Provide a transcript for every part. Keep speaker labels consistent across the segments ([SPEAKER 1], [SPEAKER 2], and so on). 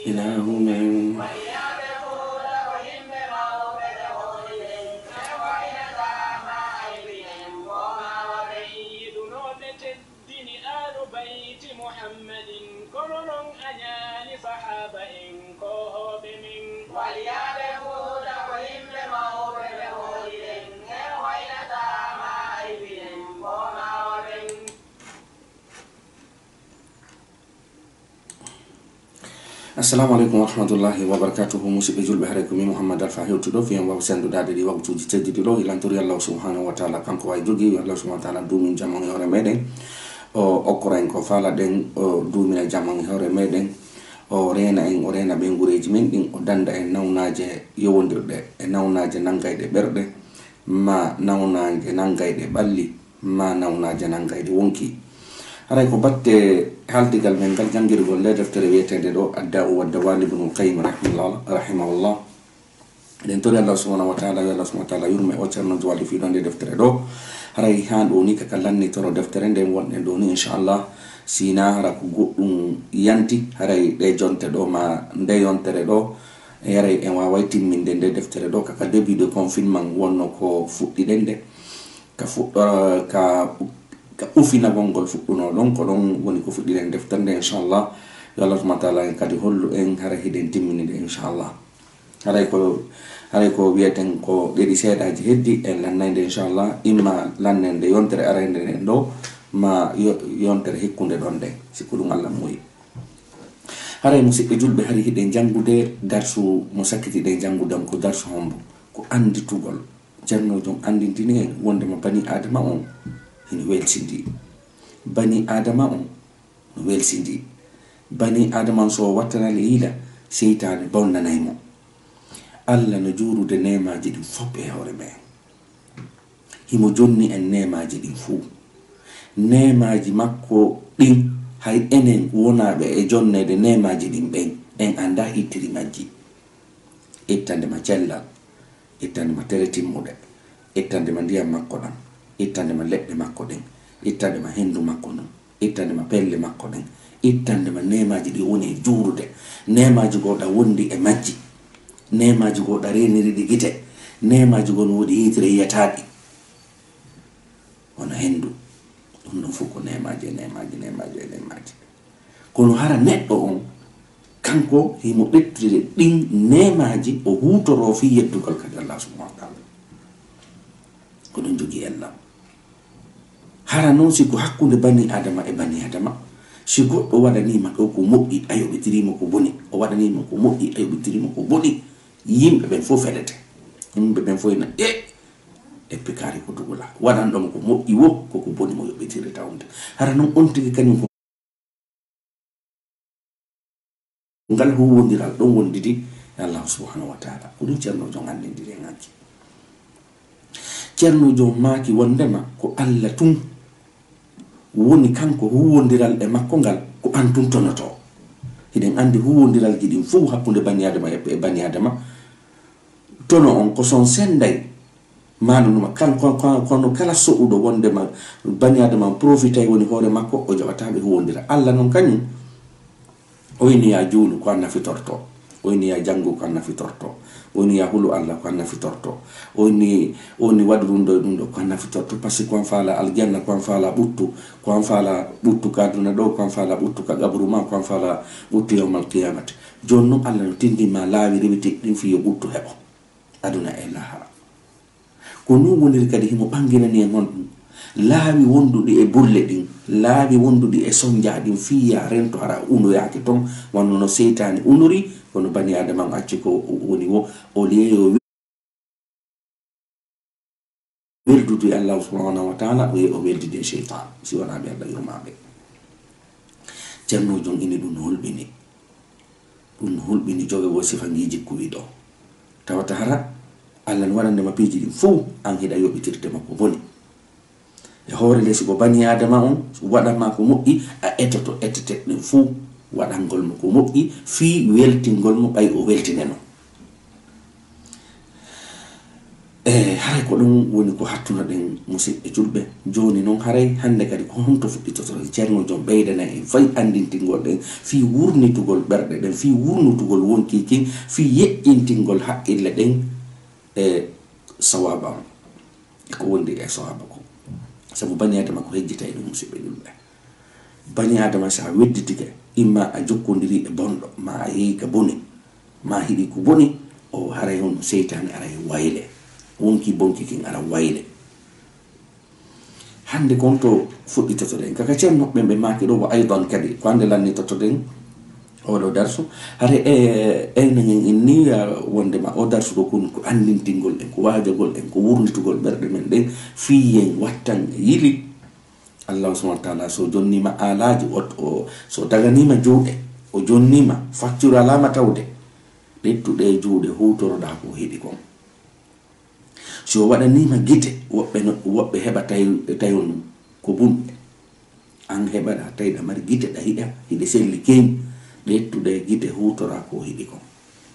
[SPEAKER 1] ilahu men Assalamualaikum warahmatullahi wabarakatuh. Musidɓe julɓe hare komi Mouhammad Alpha hewtuɗo fiyan waw senduɗade ɗi waktuji teddiɗi ɗo hilanturi Allah subhanahu wa taala kanko way jogui Allah subhanahu wa taala dumin jamma e hoore meɗen o okkora en ko faala ɗen o dumina jamma e hoore meɗen o reena en o reena ɓe gureji men ɗin o danda en nawnaje yowodirɗe e nawnaje nangayɗe ɓerɗe ma nawnaje nangayɗe ɓalli ma nawnaje nangayɗe wonki. haray ko batte haldigal men ngal jangirgol le deftere wiyetede ɗo adda'u waddawali ibnul qayyim rahimahullah eɗen tori Allah subhanahu wa taala yo Allah subhanahu wa taala yurme o ceerno jowalli fiɗo nde deftere ɗo haray han ɗo ni kaka lannitoro deftere nden wonɗen ɗo ni inchallah sina hara ko goɗɗum yanti haray ɗe jonte ɗo ma nde yontere ɗo e haray en waway timminde nde deftere ɗo kaka début de confinement wonno ko fuɗɗiɗen nde ka ufinagol ngol fuɗɗuno ɗon ko ɗon woni ko fuɗɗiɗen deftere nde inchallah yo Allah subhanahu wa taala en kadi hollu en hara hiɗen timminide inchallah. haray ko wiyeten ko ɗeɗi seeɗaji heddi en lannayde inchallah imma lannende yontere arayde nden ɗo ma yontere hikkunde ɗon nde sikku ɗum Allah muyi. haray musidɓe julɓe hari hiɗen jangude darsu mo sakkitiɗen jangude ko darsu hombo ko anditugol ceernojo andintini en wondema bani adama on hino welsindi bani adama on no welsindi bani adama so wattanali hiila seytane bonnanaymo Allah no juurude nemaji ɗin fof e hoore men himo jonni en nemaji ɗin fuu nemaji makko ɗin hay enen wonaɓe e jonnede nemaji ɗin ɓen en anda ittiri majji ittandema cellal ittandema tere timmuɗe ittandema ndiyam makko ɗam ittandema leɗɗe makko ɗen ittandema hendu makko ɗum ittandema pelle makko ɗen ittandema nemaji ɗi woni e juurude nemaji goɗa wondi e majji nemaji goɗa reniriɗi gite nemaji gon woodi yitere yiyataɗi hono hendu ɗum ɗon fof ko nemaji kono hara neɗɗo on kanko himo ɓettide ɗin nemaji o hutoro fi yeddugal kadi Allah subhanahu wa taala ko ɗum jogui ellam. hara noon siko hakkude bani adama e bani adama si goɗɗo waɗanima ɗo ko moƴƴi a yoɓitirima ko boni o waɗanima ko moƴƴi a yoɓitirima ko boni yimɓe ɓen fof feɗete yimɓe ɓen fof ina e pikari ko dugula waɗan ɗoma ko moƴƴi wo koko boni mo yoɓitiri tawde hara noon on tigi kañum ko ngal huwodiral ɗon wondidi Allah subhanahu wa taala ko ɗum ceernojo andindiri en hakki ceernojo maaki wondema ko Allah tun woni kanko huwodiral e makko ngal ko an tun tonoto hiɗen andi huwodiral ji ɗin fof hakkude bani adama e bani adama tono on ko son senday manunuma kono kala soɓuɗo wondema bani adama profita woni hoore makko o jaɓataɓe huwodira Allah noon kañum oyni ya juulu ko an nafitorto oyni ya janngu ko an nafitorto oyni ya hulu Allah ko an nafitorto oyni waɗu ɗum ɗo ko an nafitorto par ce que ko an faala aljanna ko an faala ɓuttu ko an faala ɓuttu ka aduna ɗo ko an faala ɓuttu ka gabru ma ko an faala ɓuttu yawmal qiyamati joni noon Allah no tindima laawi rewiti ɗin fi yo ɓuttu heɓo aduna e lahara ko non woniri kadi himo ɓanginani en honɗum laawi wonduɗi e burle ɗin laawi wonduɗi e sonja ɗin fiya rento hara unoyaki ton wanno no seytani unori kono bani adama acci ko woni wo o liyeyo weldude Allah subhanahu wa taala o weldide seytan si wonaɓe Allah yurmaɓe ceerno jon ini ɗum no hulɓini joge wo sifangiji jikkuwi ɗo tawata hara Allah no waɗandema piiji ɗin fof an hiɗa yoɓitirdema ko boni e hoore lesi ko bani adama on waɗanma ko moƴƴi a etoto etete ɗen fuu waɗangol mo ko moƴƴi fii weltingol mo ɓay o weltineno hare ko ɗum woni ko hattuna ɗen musidɓe julɓe. Joni noon haray hande kadi ko honto fuɗɗitoto ceerno joom ɓeydana en fayi andintingol ɗen fi wurnitugol ɓerɗe ɗen fi wurnutugol wonkiki fi yeƴƴintingol haqqille ɗen e sawaba on ko wondi e sawaba ko. Sabu bani adama ko hejjitay ɗum musidɓe julɓe. Bani adama sa wedditike imma a jokkodiri e bonɗo ma a yehi ka boni ma hiɗi ko boni o haray on seytane ara e wayle wonki bonki kin ara wayle. Hande kon to fuɗɗitoto ɗen kaka ceerno ɓe maki ɗo wo aydan kadi ko hande lannitoto ɗen oɗo darsu hare eynagen en ni wondema o darsu ɗo kon ko andintingol ɗen ko wajagol ɗen ko wurnitugol ɓerɗe men ɗen fiyen wattan yili Allah subhanahu wa ta'ala so jonnima alaji so daganima juuɗe o jonnima facture alama tawde ɗettuɗe juuɗe hutoroɗa ko heɗi kon. So waɗanima gite woɓɓe heɓa tayon ko bunɓe an heɓaɗa tawiɗa mari gite ɗa hiɗa hiɗe selli keñi ɗettuɗe gite hutora ko hiɗi kon.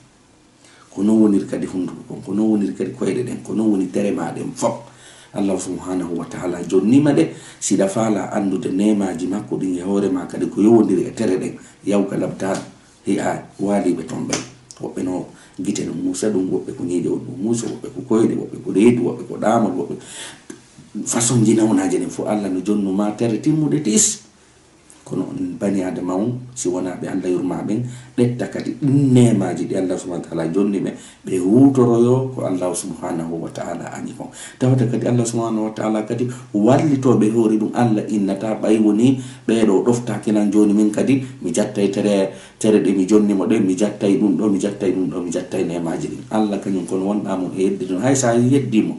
[SPEAKER 1] Ko non woniri kadi hunduko kon ko non woniri kadi koyɗe ɗen ko non woni tere maɗen fop. Allah subhanahu wa ta'ala jonnima de siɗa faala andude nemaji makko ɗin e hoorema kadi ko yowodiri e tere ɗen yawka labtaɗo hi'a waaliɓe ton ɓen. Woɓɓe no gite no muusa ɗum, woɓɓe ko ñiiƴe on ɗum muusa, woɓɓe ko koyɗe, woɓɓe ko reedu, woɓɓe ko ɗamal, woɓɓe façon ji nawnaji ɗen fo Allah no jonnuma tere timmuɗe tis. Kono on bani adama on si wona ɓe Allah yurma ɓen ɗetta kadi ɗin nemaji ɗi Allah subhanahu wa ta'ala jonni ɓe ɓe hutoroyo ko Allah subhanahu wa ta'ala añi kon. Tawata kadi Allah subhanahu wa ta'ala kadi wallitoɓe hoori ɗum Allah innata ɓay woni ɓeɗo ɗoftaki nan joni min kadi mi jattay tere ɗe mi jonnimo ɗe mi jattay ɗum ɗo mi jattay ɗum ɗo mi jattay nemaji ɗin. Allah kañum kono wonɗamo e yeddi ɗon hay sa yeddimo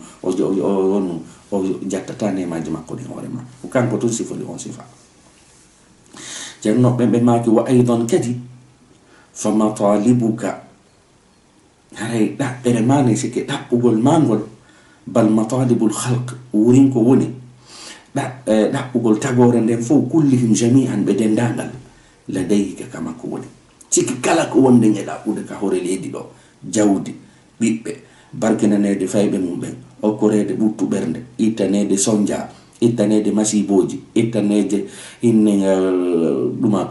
[SPEAKER 1] o jattata nemaji makko ɗin hoorema ko kanko tun sifoli on sifa. ceerno ɓe maki wa aydan kadi fa matalibuka haray ɗaɓɓere mane sike ɗaɓɓugol mangol bal matalibul khalq wurin ko woni ɗaɓɓugol tagore nden fof kullihim jami'an ɓe dendagal ladayka kama ko woni siki kala ko wonden e ɗaɓɓude ka hoore leydi ɗo jawdi ɓiɓɓe barkinanede fayɓe mum ɓen okkorede ɓuttu ɓernde ittanede sonja ittanede masiboji ittanede inne ɗuma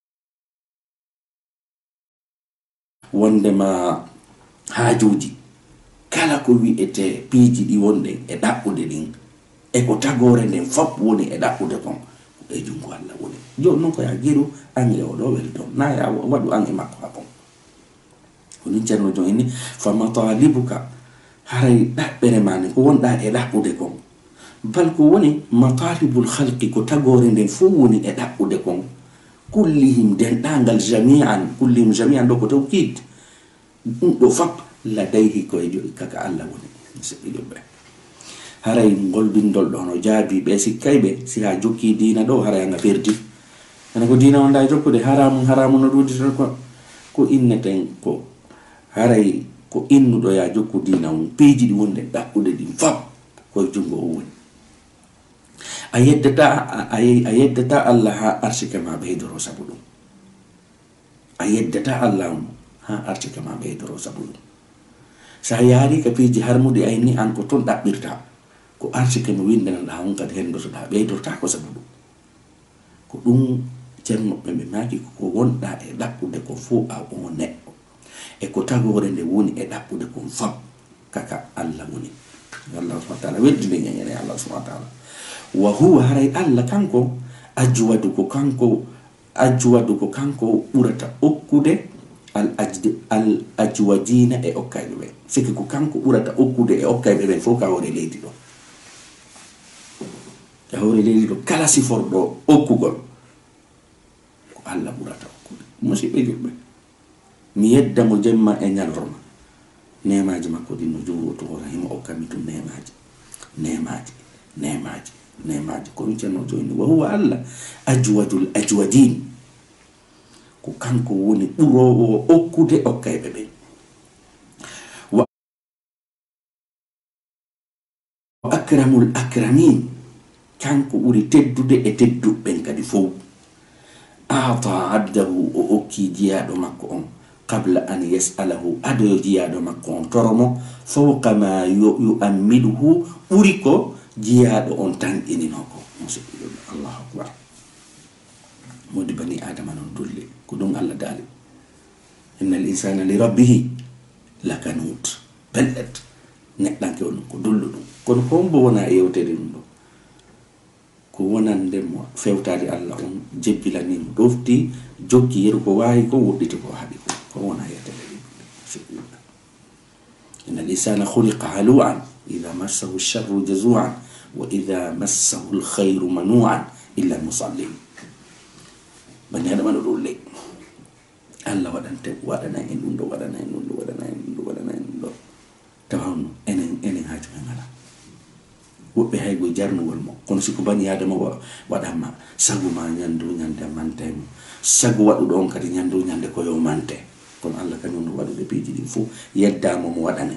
[SPEAKER 1] wondema haajuji kala ko wi'ete piiji ɗi wonɗen e ɗaɓɓude ɗin e ko tagore nden fop woni e ɗaɓɓude kon e jungo Allah woni. Joni noon koya giɗu an e oɗo welton na ya waɗu an e makko ha kon woni ceerno jon inni fa matalibuka haray ɗaɓɓere mane ko wonɗa e ɗaɓɓude kon bal ko woni matalibul khalqi ko tagore nden fo woni e ɗaɓɓude kon kullihim denɗagal jami'an kullihim jami'an ɗo ko tawkid ɗum ɗo fop ladayhi koye kaka Allah woni musidɓe julɓe. Haray golbindol ɗo no jaabi ɓe sikkay ɓe si ha jokki diina ɗo haray anga perdi ene ko diina wonda e jokkude haramu no ɗudi ton ko inneten ko haray ko innuɗo ya jokku diina on peeji ɗi wonde ɗaɓɓude ɗin fop koye jungo o woni. A yeddata Allah ha arsike ma ɓeydoro sabu ɗum a yeddata Allah on ha arsike ma ɓeydoro sabu ɗum sa yaari ka piiji harmude ayni an ko ton ɗaɓɓirta ko arsike mo windanaɗa on kadi hendotoɗa ɓeydorta ko sabu ɗum ko ɗum ceerno ɓe maki ko wonɗa e ɗaɓɓude ko fo a o neɗɗo e ko tagore nde woni e ɗaɓɓude kon fop kaka Allah woni. Allah subhanahu wa ta'ala weddinde ñañene Allah subhanahu wa ta'ala wa huwa haray Allah kanko ajwadu ko kanko ɓurata okkude al ajwadina e okkayɓe ɓen siki ko kanko ɓurata okkude e okkayɓe ɓen fof ka hoore leydi ɗo ka hoore leydi ɗo kala siforɗo okkugol ko Allah ɓurata okkude. Musidɓe julɓe mi yedda mo jemma e ñalorma nemaji makko ɗin no jowroto hora himo okkami tum nemaji ko ɗum ceerno joyni wa huwa Allah ajwadul ajwadin ko kanko woni ɓurowo okkude okkayɓe ɓen wa akramul akramin kanko ɓuri teddude e tedduɓɓen kadi fof ata abdahu o okki jiyaɗo makko on qabla an yasalahu aɗo jiyaɗo makko on toromo fawqa ma yu'ammiluhu ɓuri ko jiyaɗo on tanƴininoko musidɓe allahu akbar modi bani adama non dulle ko ɗum allah daali inna al insana li rabbihi lakanut belɗet neɗɗanke on ko dullu ɗum kono ko mbo wona e yewtere ɗum ɗo ko wonandemo fewtade allah on jebbilanimo ɗofti jokki yeru ko wawi ko woɗɗiti ko haaɗi ko wona yewtere ɗum inna al insana khuliqa halu'an idha massahu sharru jazu'an wa idha massahu al khayru manu'an illa al musallin bani adama no dulle allah waɗana en ɗum ɗo waɗana en ɗum ɗo waɗana en ɗum ɗo waɗana en ɗum ɗo tawano enen haaju men ngala woɓɓe haygo jarnugol mo kono siko bani adama waɗanma sagu ma ñandu ñande mantemo sagu waɗuɗo on kadi ñandu ñande koyo mante kono allah kañum no waɗude piiji ɗin fof yeddamo mo waɗane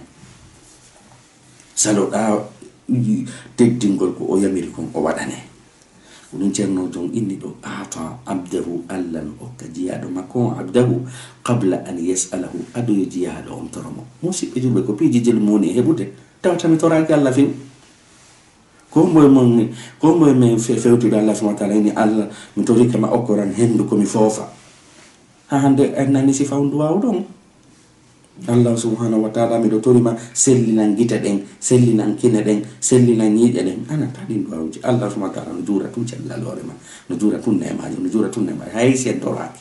[SPEAKER 1] saloɗa teddingol ko o yamiri kon o waɗane ko ɗum ceerno jon inni ɗo ata abdahu allah no okka jiyaɗo makko on abdahu qabla an yasalahu aɗoyo jiyaɗo on toromo musidɓe julɓe ko piiji jelu moni e heɓude tawatami toraki allah few ko moye min fewtude allah subhanahu wa taala ini allah mi torike ma okkoran hendu komi foofa ha hande en nani sifaw duwaw ɗon allah subhanahu wa taala miɗo torima sellinan gita ɗen sellinan kine ɗen sellinan ñiiƴe ɗen ana taɗin duwawji allah subhanahu wa taala no juura tun cellal hoore ma no juura tun nemaji no juura tun nemaji hay sen toraki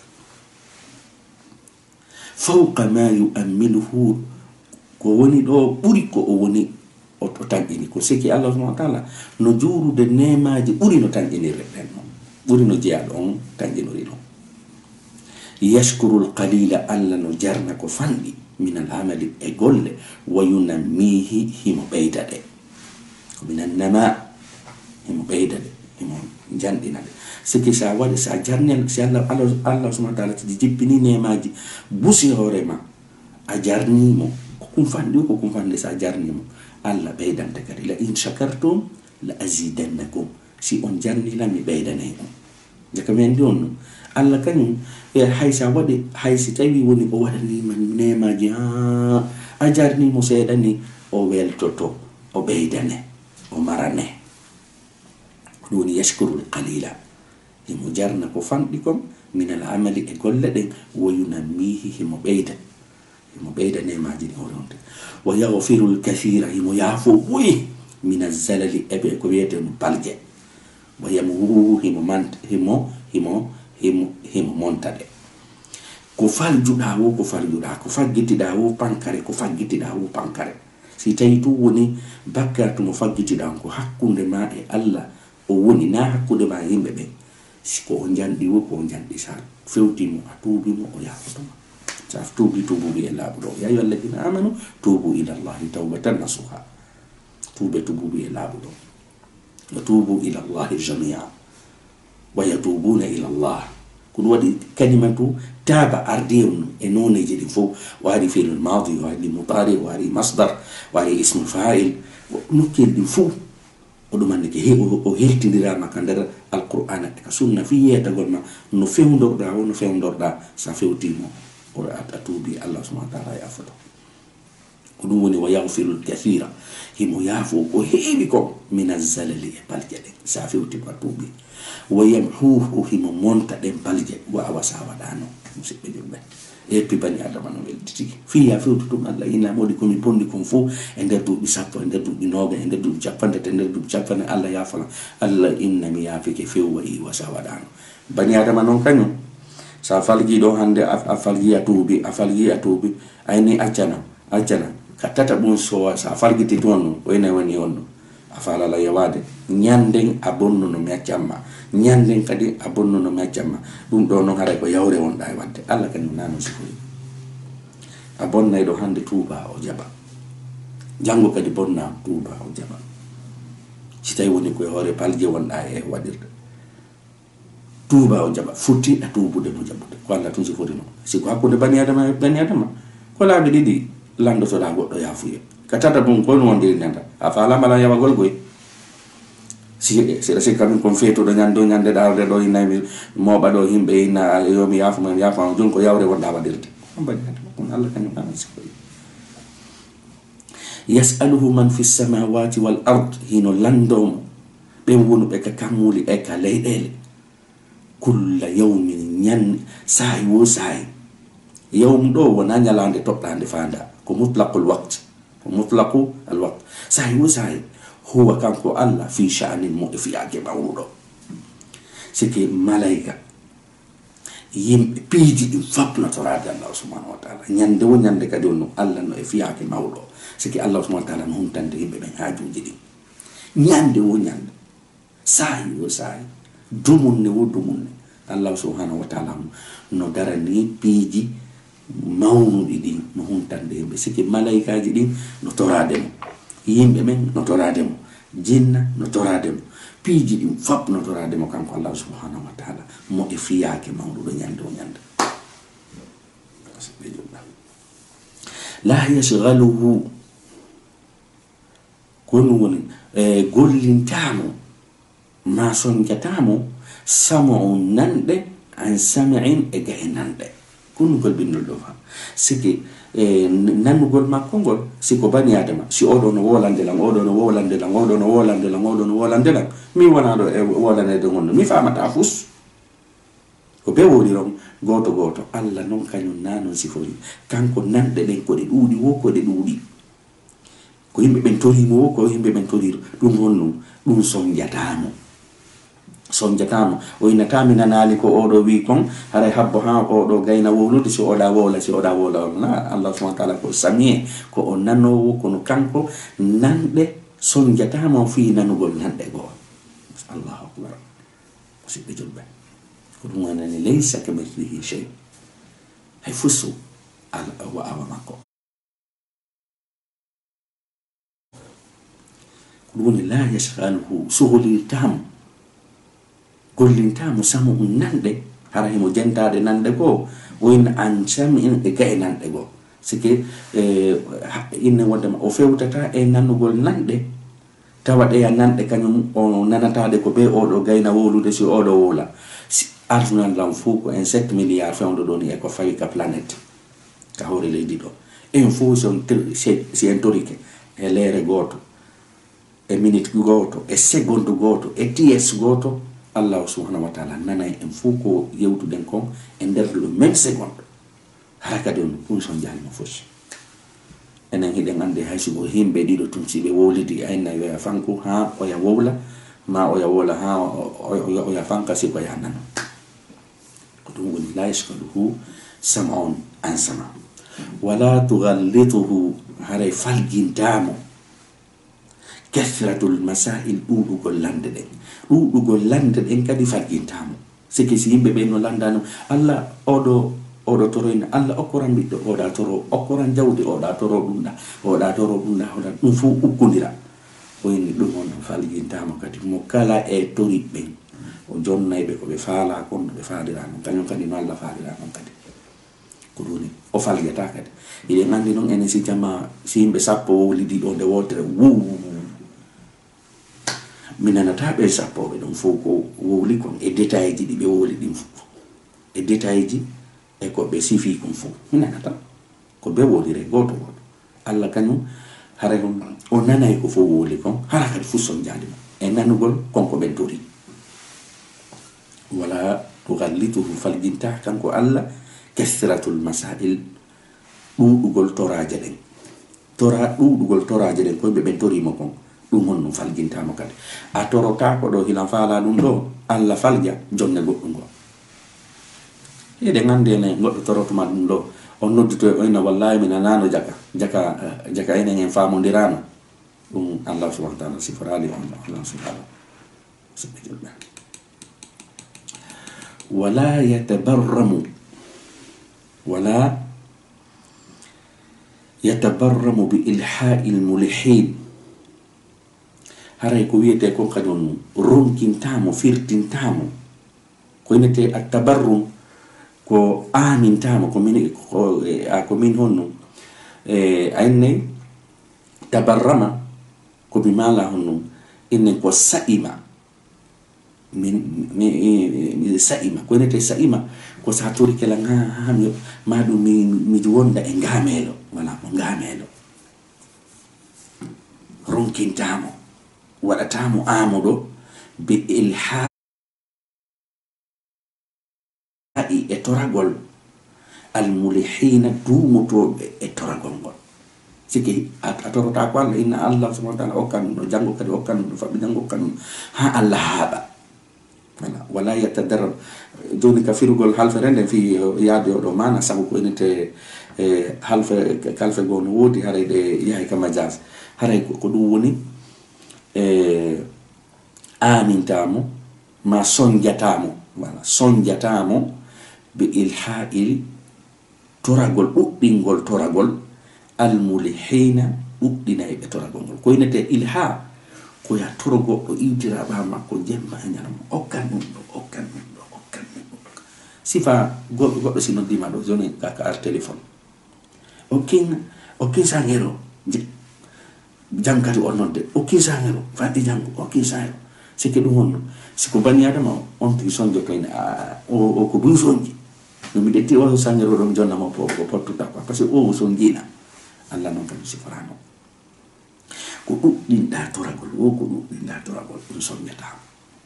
[SPEAKER 1] fawqa ma yu'ammiluhu ko woni ɗo ɓuri ko o woni o tanƴini ko siki allah subhanahu wa taala no juurude nemaji ɓuri no tanƴinirre ɗen noon ɓuri no jeyaɗo on tanƴinori ɗon yashkuru l qalila allah no jarna ko fanɗi min al amali e golle wa yunammihi himo ɓeyda ɗe ko minan nama himo ɓeyda ɗe himo janɗina ɗe siki sa waɗi sa jarni si allah subhanahu wa taala tiji jippini nemaji busi hoorema a jarnimo ko kum fanɗi ko kum fanɗi sa jarnimo allah ɓeydante kadi la in shakartum la azidannakum si on jarnila mi ɓeydane on jaka men ndi on allah kañum hay sa waɗi hay si tawi woni o waɗanima nemaji a jarnimo seeɗa ni o weltoto o ɓeydane o marane ɗum woni yashkurul qalila himo jarna ko fanɗi kom min al amali e golle ɗen wo yunammihi himo ɓeyda nemaji ɗi horonte wa yaghfiru l kathira himo yaafo ɓoyi min alzalali eɓe ko wiyete no balje wa yamhuhu himo monta ɗe ko faljuɗa wo ko faljuɗa ko faggitiɗa wo pankare ko faggitiɗa wo pankare si tawi tu woni bakkar to mo faggitiɗa ko hakkunde ma e allah o woni na hakkunde ma yimɓe ɓe ko o janɗi wo ko o janɗi sa fewtimo a tuubimo o yafotoma sa tuubi tubuɓe e laaɓuɗo ya ayyuha alladina amanu tubu ila llahi tawbatan nasuha tuube tubuɓe e laaɓuɗo wa tubu ila llahi jamia wa yatubuna ila llah ko ɗum waɗi kalimatu taaba ardi on e noneji ɗi fof waari fi'lul madi waari mutari waari masdar waari ismu fa'il nokkel ɗi fof o ɗumanne ke o hertidirama ka nder alqur'ana e ka sunna fi yetagol ma no fewdorɗa sa fewtimo a tuubi allah subhanahu wa taala yafoto ko ɗum woni wa yaghfirul kathira himo yaafo ko heewi ko min alzalali e balje ɗen sa fewtimo a tuubi wa yamhuhu himo monta ɗen balje wa awa sa waɗano musidɓe julɓe eppi bani adama no welditi fiya fewtu tum allah inamoɗi komi bondi kon fof e nder duuɓi sappo e nder duuɓi noga e nder duuɓi capantati e nder duuɓi capanɗe allah yafala allah innami yaafike few wayi wa sa waɗano bani adama noon kañum sa falgiɗo hande a falgi a tuubi ayni accana ka tata ɓum sowa sa falgiti toon no oyna woni on no a falala yawade ñanden a bonnuno mi accamma ñanden kadi a bonnuno mi accamma ɗum ɗo noon haray ko yawre wonɗa e wadde allah kañum nano sikoyi a bonnayɗo hande tuuba o jaɓa janngo kadi bonna tuuba o jaɓa si tawi woni koye hoore palje wonɗa e waɗirde tuuba o jaɓa futti a tuubude mo jaɓude ko allah tun si foti noon siko hakkude bani adama ko laaɓi ɗiɗi landotoɗa goɗɗo yaafuye ka tata bum kono wondir nenda a falambala yawagol goy siɗa sikka min kon feetuɗo ñande ɗarde ɗo hinaymi moɓa ɗo yimɓe hinna yomi yaafuma joni ko yawre wonɗa waɗirde kon Allah kan ana sikoy yas'aluhu man fi samawati wal ard hino landom be wonu be ka kamuli e ka leydele kulla yawmin nyan sai wo sai yawm do wona nyalande toplande fanda ko mutlaqul waqt ko mutlaqu al waqt sai wo sai huwa kanko Allah fi sha'anin fi ake mawrudo sike malaika yimɓe piiji ɗin fapna torade Allah subhanahu wa ta'ala ñande wo ñande kadi on no Allah no e fiyake mawɗo siki Allah subhanahu wa ta'ala no humtande yimɓe ɓen haajuji ɗin ñande wo ñande saayi wo saayi dumunne wo dumunne Allah subhanahu wa ta'ala no darani piiji mawnuɗi ɗin no humtande yimɓe siki malaikaji ɗin no torade mo yimɓe ɓen no torade mo jinna no torade mo piiji ɗin fap no torade mo kanko Allah subhanahu wa ta'ala mo e fiyake mawɗuɗo ñande o ñande la yashghaluhu kono woni gollintamo ma sonjatamo sam'u nanɗe an sam'in e gahe nanɗe konnugol binnol ɗo fa siki nannugol makko ngol siko bani adama si oɗo no wolandelan oɗo no wolandelan oɗo no wolandelan oɗo no wolandelan mi wona ɗo e wolanede gonno mi famata fus ko be woniron goto goto Allah non kañum nanon sifori kanko nanɗe ɗen koɗe ɗuuɗi wo koɗe ɗuuɗi ko yimɓe ɓen torimo wo ko yimɓe ɓen toriro ɗum honno ɗum sonjatamo o innatami nanali ko oɗo wi kon haray habbo ha ko oɗo gayna wowlude si oɗa wola na Allah subhanahu wa ta'ala ko samie ko o nanowo kono kanko nanɗe sonjatamo fi nanugol nanɗe goo Allahu akbar musidɓe julɓe ko ɗum wanani laysa kamithlihi shay hay fusu wa awa makko ko ɗum woni la yashghaluhu sohlirtamo gollintamo samu nanɗe hara himo jentade nanɗe goo woyno an sami'in e gae nanɗe goo sike inne wondema o fewtata e nannugol nanɗe tawa ɗeya nanɗe kañum o nanatade ko be oɗo gayna wolude si oɗo wola ardunan lam fuu ko en 7 milliards fewdo ɗo ni e ko fawi ka planète ka hoore leydi ɗo en fuu si en torike e leere goto e minute goto e seconde goto e ts goto Allah subhanahu wa ta'ala nanay en fuu ko yewtuden kon e nder le même seconde hara kadi on ɗum son jalimo fof enen hiɗen ande hay sugo himɓe ɗiɗo tum si ɓe wolidi ayna yoya fanko ha oya wowla ma oya wola ha oya fanka si ko ya nano ko ɗum woni la yashghaluhu sam'un an sama wala tughallituhu haray falgintamo kathratul masail ɗuɗugol lande ɗen ɗuɗugol lande ɗen kadi falgintamo siki si yimɓe ɓe no landano Allah oɗo toroyna Allah okkoran ɓiɗɗo oɗa toro okkoran jawdi oɗa toro ɗumɗa oɗa toro ɗumɗa oɗa ɗum fu ukkodira oyni ɗum on falgintamo kadi mo kala e tori ɓen o jonnayɓe ko ɓe faala kon ɓe faalira non kañum kadi no Allah faalira non kadi ko ɗuni o falgata kadi iɗen andi noon enen si jama si yimɓe sappo wowlidi ɗo nde wotere mi nanata ɓe sappoɓe ɗum fof ko wowli kon e détail ji ɗi ɓe wowli ɗin fof e détail ji e ko ɓe sifi kon fof mi nanata ko ɓe wowlire goto goto Allah kañum hara o nanay ko fof wowli kon hara kadi fusson jaadi mo e nanugol konko ɓen tori wala tughallituhu falginta kanko Allah kasratul masail ɗuɗugol toraje ɗen ɗuɗugol toraje ɗen koyɓe ɓen torimo kon ɗum honno falgintamo kadi a torota ko ɗo hilan faala ɗum ɗo Allah falja jonne goɗɗum go eɗen andi ene goɗɗo torotuma ɗum ɗo on nodduto e oyna wallahi mi nanano jaka enen en famodirano ɗum Allah subhanahu wa ta'ala siforali on Allah subhanahu wala yatabarramu bi ilha'il mulhin haray ko wiyete ko kañum ronkintamo firtintamo ko inete attabarrum ko amintamo ko min honno ayne tabarrama ko mi mala honno inne ko sa'ima mi sa'ima ko inete sa'ima ko sa tori kala nga madu mi wonda e ngamelo wala mo ngamelo ronkintamo waɗatamo amuɗo be ilha'i e toragol almulihina duumotoɓe e toragol ngol siki a torota ko Allah inna Allah subhanahu wa ta'ala okkan no jango kadi okkan no fabbi jango okkan ha Allah haɓa wala yatadarrab joni ka firugol halfe rende fi yaade oɗo mana sabu ko inete halfe kalfe go no wodi haray de yahay ka majaz haray ko ɗum woni amintamo ma sonjatamo wala sonjatamo be ilha'il toragol ɗuɗɗingol toragol almulihina ɗuɗɗinay ɓe toragol ngol ko inete ilha ko ya toro goɗɗo iwtira ɓa makko jemma e ñalama okkan ɗum ɗo okkan ɗum ɗo okkan ɗum ɗo sifa goɗɗo si noddima ɗo joni kaka ar téléphone okkin sangero jankati on nodde okkin sangero fadde jango okkin sangero sikki ɗum wonno siko bani adama on tigi sonjo kayne o ko buy sonji no mi detti o sangero ɗum jonnama ko pottuɗa quoi par ce que o son jiina Allah noon kadi siforano ko ɗuɗɗinɗa toragol o ko ɗuɗɗinɗa toragol ɗum soññatama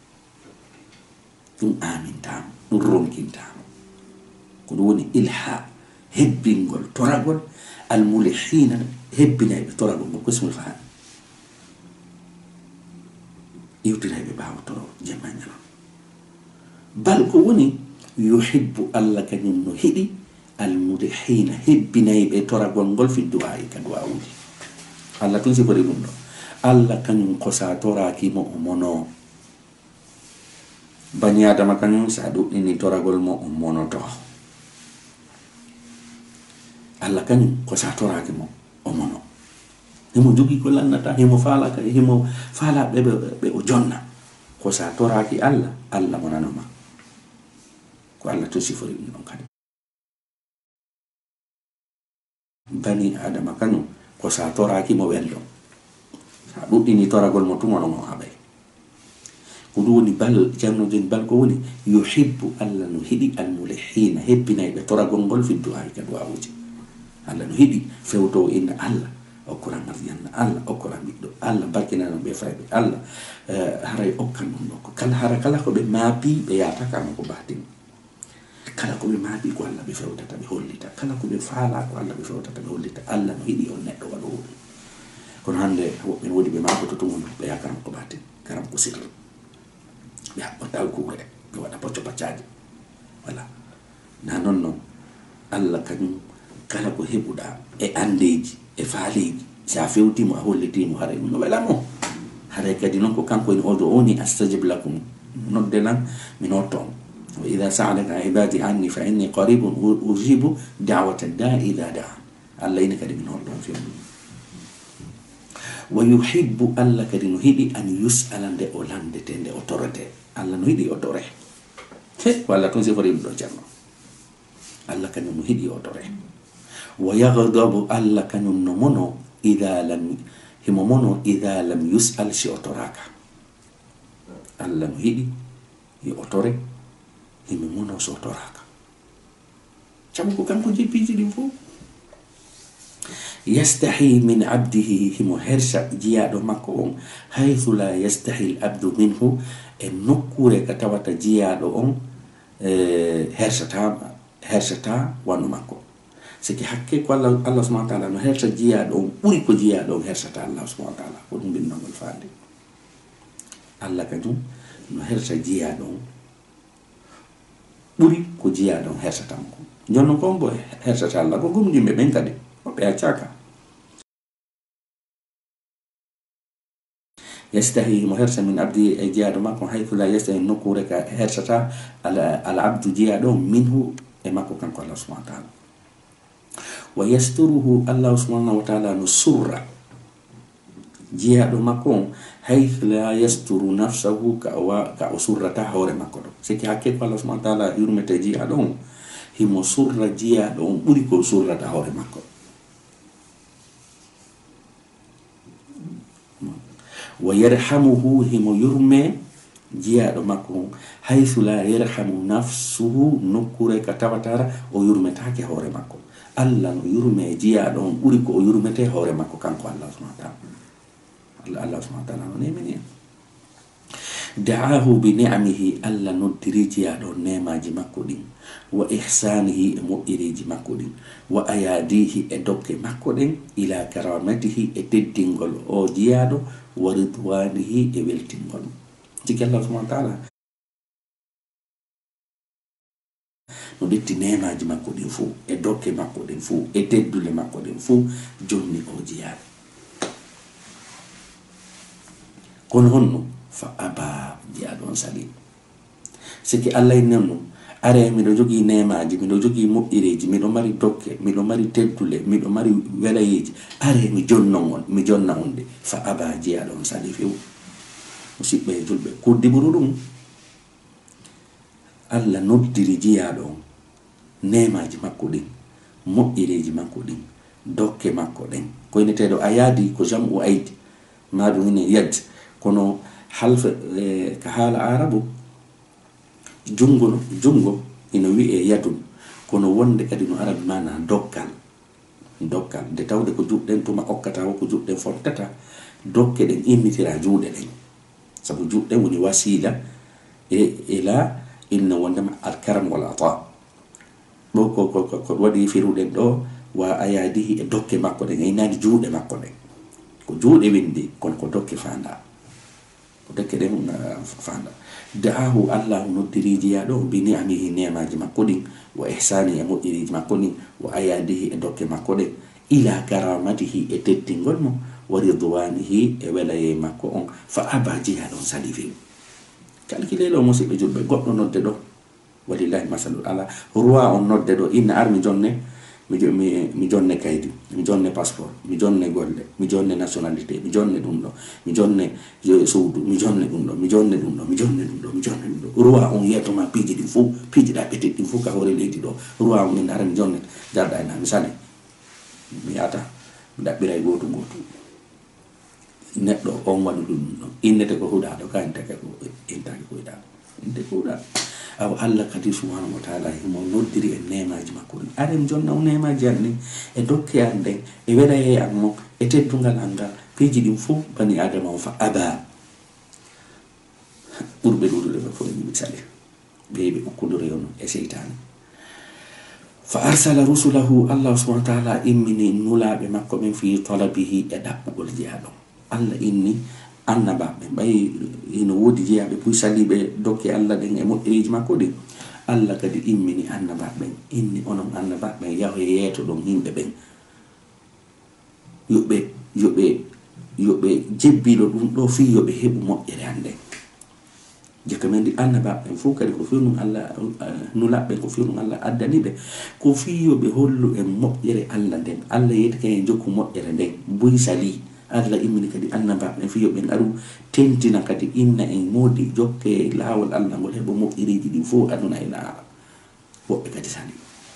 [SPEAKER 1] ɗum amintama ɗum ronkintama ko ɗum woni ilha hebbingol toragol almulihina hebbinayɓe toragol ngol kosmol faami iwtinayɓe ɓawa toro jemma ñalon bal ko woni yuhibbu Allah kañum no hiɗi almulihina hebbinayɓe toragol ngol fi du'a'i ka du'a'uji Allah tun sifori ɗum ɗo Allah kañum ko sa torakimo o mono bani adama kañum sa ɗuɗɗini toragol mo o monoto Allah kañum ko sa torakimo o mono himo jogi ko lannata himo falaka himo fala ɓe o jonna ko sa toraki Allah monanoma ko Allah tun sifori ɗum ɗon kadi bani adama kañum ko sa toraki mo wello sa ɗuɗɗini toragol mo tumono mo haɓay ko ɗum woni bal jamno joni bal ko woni yuhibbu Allah no hiɗi almulihina hebbinayɓe toragol ngol fi du'a'i ka du'a'uji Allah no hiɗi fewtowo inna Allah okkuran arjanna Allah okkuran ɓiɗɗo Allah barkinano ɓe fayɓe Allah haray okkan ɗum ɗo ko kala ko ɓe maapi ɓe yata kama ko batin kala ko ɓe maapi ko Allah ɓe fewtata ɓe hollita kala ko ɓe faala ko Allah ɓe fewtata ɓe hollita Allah no hiɗi on neɗɗo waɗo ɗum kono hande woɓɓe wodi ɓe maako to tumon ɓe yakaram ko batin karam ko sirri ɓe haɓɓata alkuure ɓe waɗa pocco paccaji voilà na non noon Allah kañum kala ko heɓuɗa e andeji e faaleji sa fewtimo a hollitimo haray ɗum no welamo haray kadi noon ko kanko en odo oni astajib lakum nodde nan mi notton wa ida sa'alaka ibadi anni fa inni qaribun ujibu da'wata da'i idha da'a Allah ina kadi mi notton fewɗum wa yuhibbu Allah kadi no hiɗi an yus'ala nde o landete nde o torete Allah no hiɗi o tore ko Allah tun sifori ɗum ɗo ceerno Allah kañum no hiɗi o tore wa yaghdabu Allah kañum no mono himo mono ida lam yus'al si o toraka Allah no hiɗi yo o tore himo mono so toraka camu ko kanko jeppiji ɗin fof yastahi min abdihi himo hersa jiyaɗo makko on haythu la yastahi al abdu minhu e nokkure ka tawata jiyaɗo on hersata wannu makko siki hakke ko Allah subhanahu wa ta'ala no hersa jiyaɗo on ɓuri ko jiyaɗo on hersata Allah subhanahu wa ta'ala ko ɗum bindogol faande Allah kañum no hersa jiyaɗo on ɓuri ko jiyaɗo on hersata mo ko jonnon kon bo hersata Allah ko gum yimɓe ɓen kadi ɓe accaka yastahi mo hersa min abdi e jiyaɗo makko haythu la yastahi nokkure ka hersata al abdu jiyaɗo minhu e makko kanko Allah subhanahu wa ta'ala wa yasturuhu Allah subhanahu wa ta'ala no surra jiyaɗo makko on haythu la yasturu nafsahu ka o surrata hoore makko ɗo siki hakke ko Allah subhanahu wa ta'ala yurmete jiyaɗo on himo surra jiyaɗo on ɓuri ko surrata hoore makko wa yarhamuhu himo yurme jiyaɗo makko haythu la yarhamu nafsuhu, nokkure ka tawatara o yurmetake hoore makko. Allah no yurme jiyaɗo on ɓuri ko o yurmete hoore makko kanko Allah subhanahu wa ta'ala. Allah subhanahu wa ta'ala no nemini en. da'ahu bi ni'amihi, Allah noddiri jiyaɗo nemaji makko ɗin, wa ihsanihi e moƴƴiriji makko ɗin, wa ayadihi e dokke makko ɗen, ila karamatihi e teddingol o jiyaɗo, wa ridwanihi e weltingol. Tiki Allah subhanahu wa ta'ala no detti nemaji makko ɗin fuu e dokke makko ɗin fuu e teddule makko ɗin fuu jonni o jiyaɗo. kono honno fa aba, jiyaɗo on sali. siki Allah e nanno are miɗo jogii nemaji, miɗo jogii moƴƴireji, miɗo mari dokke, miɗo mari teddule, miɗo mari welayeji, are mi jonnon on, mi jonna on de. Fa aba, jiyaɗo on sali few. musidɓe e julɓe, kuddiburu ɗum Allah noddiri jiyaɗo on nemaji makko ɗin, moƴƴireji makko ɗin, dokke makko ɗen, koyneteɗo a yaadi ko jam u aydi maɗum ine yad, kono halfa ka haala arabu jungo ina wi'e yadum, kono wonde kadi no arabi mana dokkal. nde tawde ko juɗɗen tuma okkata ko juɗɗen fottata, dokke ɗen innitira juuɗe ɗen, sabu juɗɗen woni wasila ila inna wondema alkaram wal ata. ɗo ko waɗi firuɗen ɗo wa ayadihi e dokke makko ɗen, e nani juuɗe makko ɗen, ko juuɗe windi kono ko dokke fanda, ko dokke ɗen fanda. da'ahu, Allah noddiri jiyaɗo bi ni'amihi, nemaji makko ɗin, wa ihsani e moƴƴiriji makko ɗin, wa ayadihi e dokke makko ɗen, ila karamatihi e teddingol mo, wa ridwanihi e welaye makko on. Fa aba, jiyaɗo on sali few. kalkilelo musidɓe julɓe, goɗɗo nodde ɗo walillahi masalul ala, roi on nodde ɗo inna ar mi jonne mi jonne kaydi, mi jonne passeport, mi jonne golle, mi jonne nationalité, mi jonne ɗum ɗo, mi jonne suudu, mi jonne ɗum ɗo, mi jonne ɗum ɗo, mi jonne ɗum ɗo, mi jonne ɗum ɗo. roi on yiyatoma piiji ɗin fuu, piiji ɗa ɓetit ɗin fuu ka hoore leydi ɗo, roi on inna ara mi jonne jarɗa e na mi sane, mi yata mi ɗaɓɓira e gotu neɗɗo on waɗu ɗum ɗon, innete ko huɗaɗo ka intake ko huɗaɗo, inte ko huɗaɗo. aw Allah kadi subhanahu wa ta'ala himo noddiri e nemaji makko ɗin. are mi jonna o nemaji an ɗin e dokke an ɗen e welaye an mo e teddungal an ngal, piiji ɗin fof bani adama o fa aba. ɓurɓe ɗuɗuɗe ɓe fof e yimɓe sali ɓe ukkudore on e seytane. fa arsala rusulahu, Allah subhanahu wa ta'ala immini nulaɓe makko ɓen fi talabihi e ɗaɓɓugol jiyaɗo. Allah inni annabaɓe, ɓay ino woodi jeyaɓe puy saliɓe dokke Allah ɗen e moƴƴiriji makko ɗin. Allah kadi immini annabaɓen, inni onon annabaɓen yaho yeeto ɗon yimɓe ɓen, yoɓe jebbiɗo ɗum ɗo fi yoɓe heɓu moƴƴere hande. jekka men ndi annabaɓen fof kadi ko fiwnum Allah nulaɓɓen ko fiwnum Allah addani ɓe, ko fi yoɓe hollu e moƴƴere Allah nden. Allah yeeti kayen jokku moƴƴere nden buy sali. Allah immini kadi annabaɓe fiyo ɓen aru tentina kadi inna en moodi jokke laawol Allah ngol heɓa moƴƴiriji ɗin fof aduna e laara. woɓɓe kadi sali.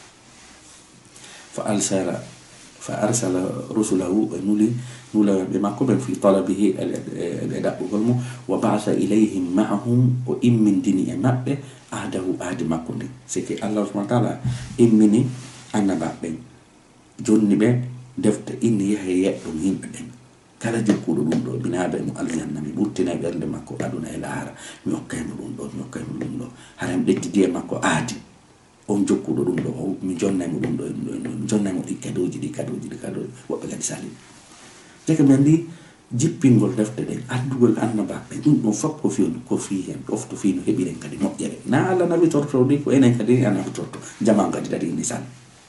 [SPEAKER 1] fa arsala rusulahu, ɓe nulaɓe makko ɓen fi talabihi e ɗaɓɓugol mo, wa ba'atha ilayhim ma'ahum, o immindini e maɓɓe ahdahu, ahdi makko ndin. siki Allah subhanahu wa ta'ala immini annabaɓen, jonni ɓe defte inni yaha yeɗɗum yimɓe ɓen, kala jokkuɗo ɗum ɗo min haada mo aljanna, mi ɓurtina e ɓernde makko aduna e laara, mi hokkaymo ɗum ɗo, mi hokkaymo ɗum ɗo, hara mi ɗeddidi e makko aadi on jokkuɗo ɗum ɗo, mi jonnaymo ɗum ɗo, mi jonnaymo ɗi kadoji. woɓɓe kadi sali. jeke men ndi jippingol defte ɗen, addugol annabaɓe, ɗum ɗon fof ko fi hen ofto fi no heɓiren kadi moƴƴere. na Allah nabi torto ɗi ko enen kadi anabi torto, jaman kadi dari ni sali.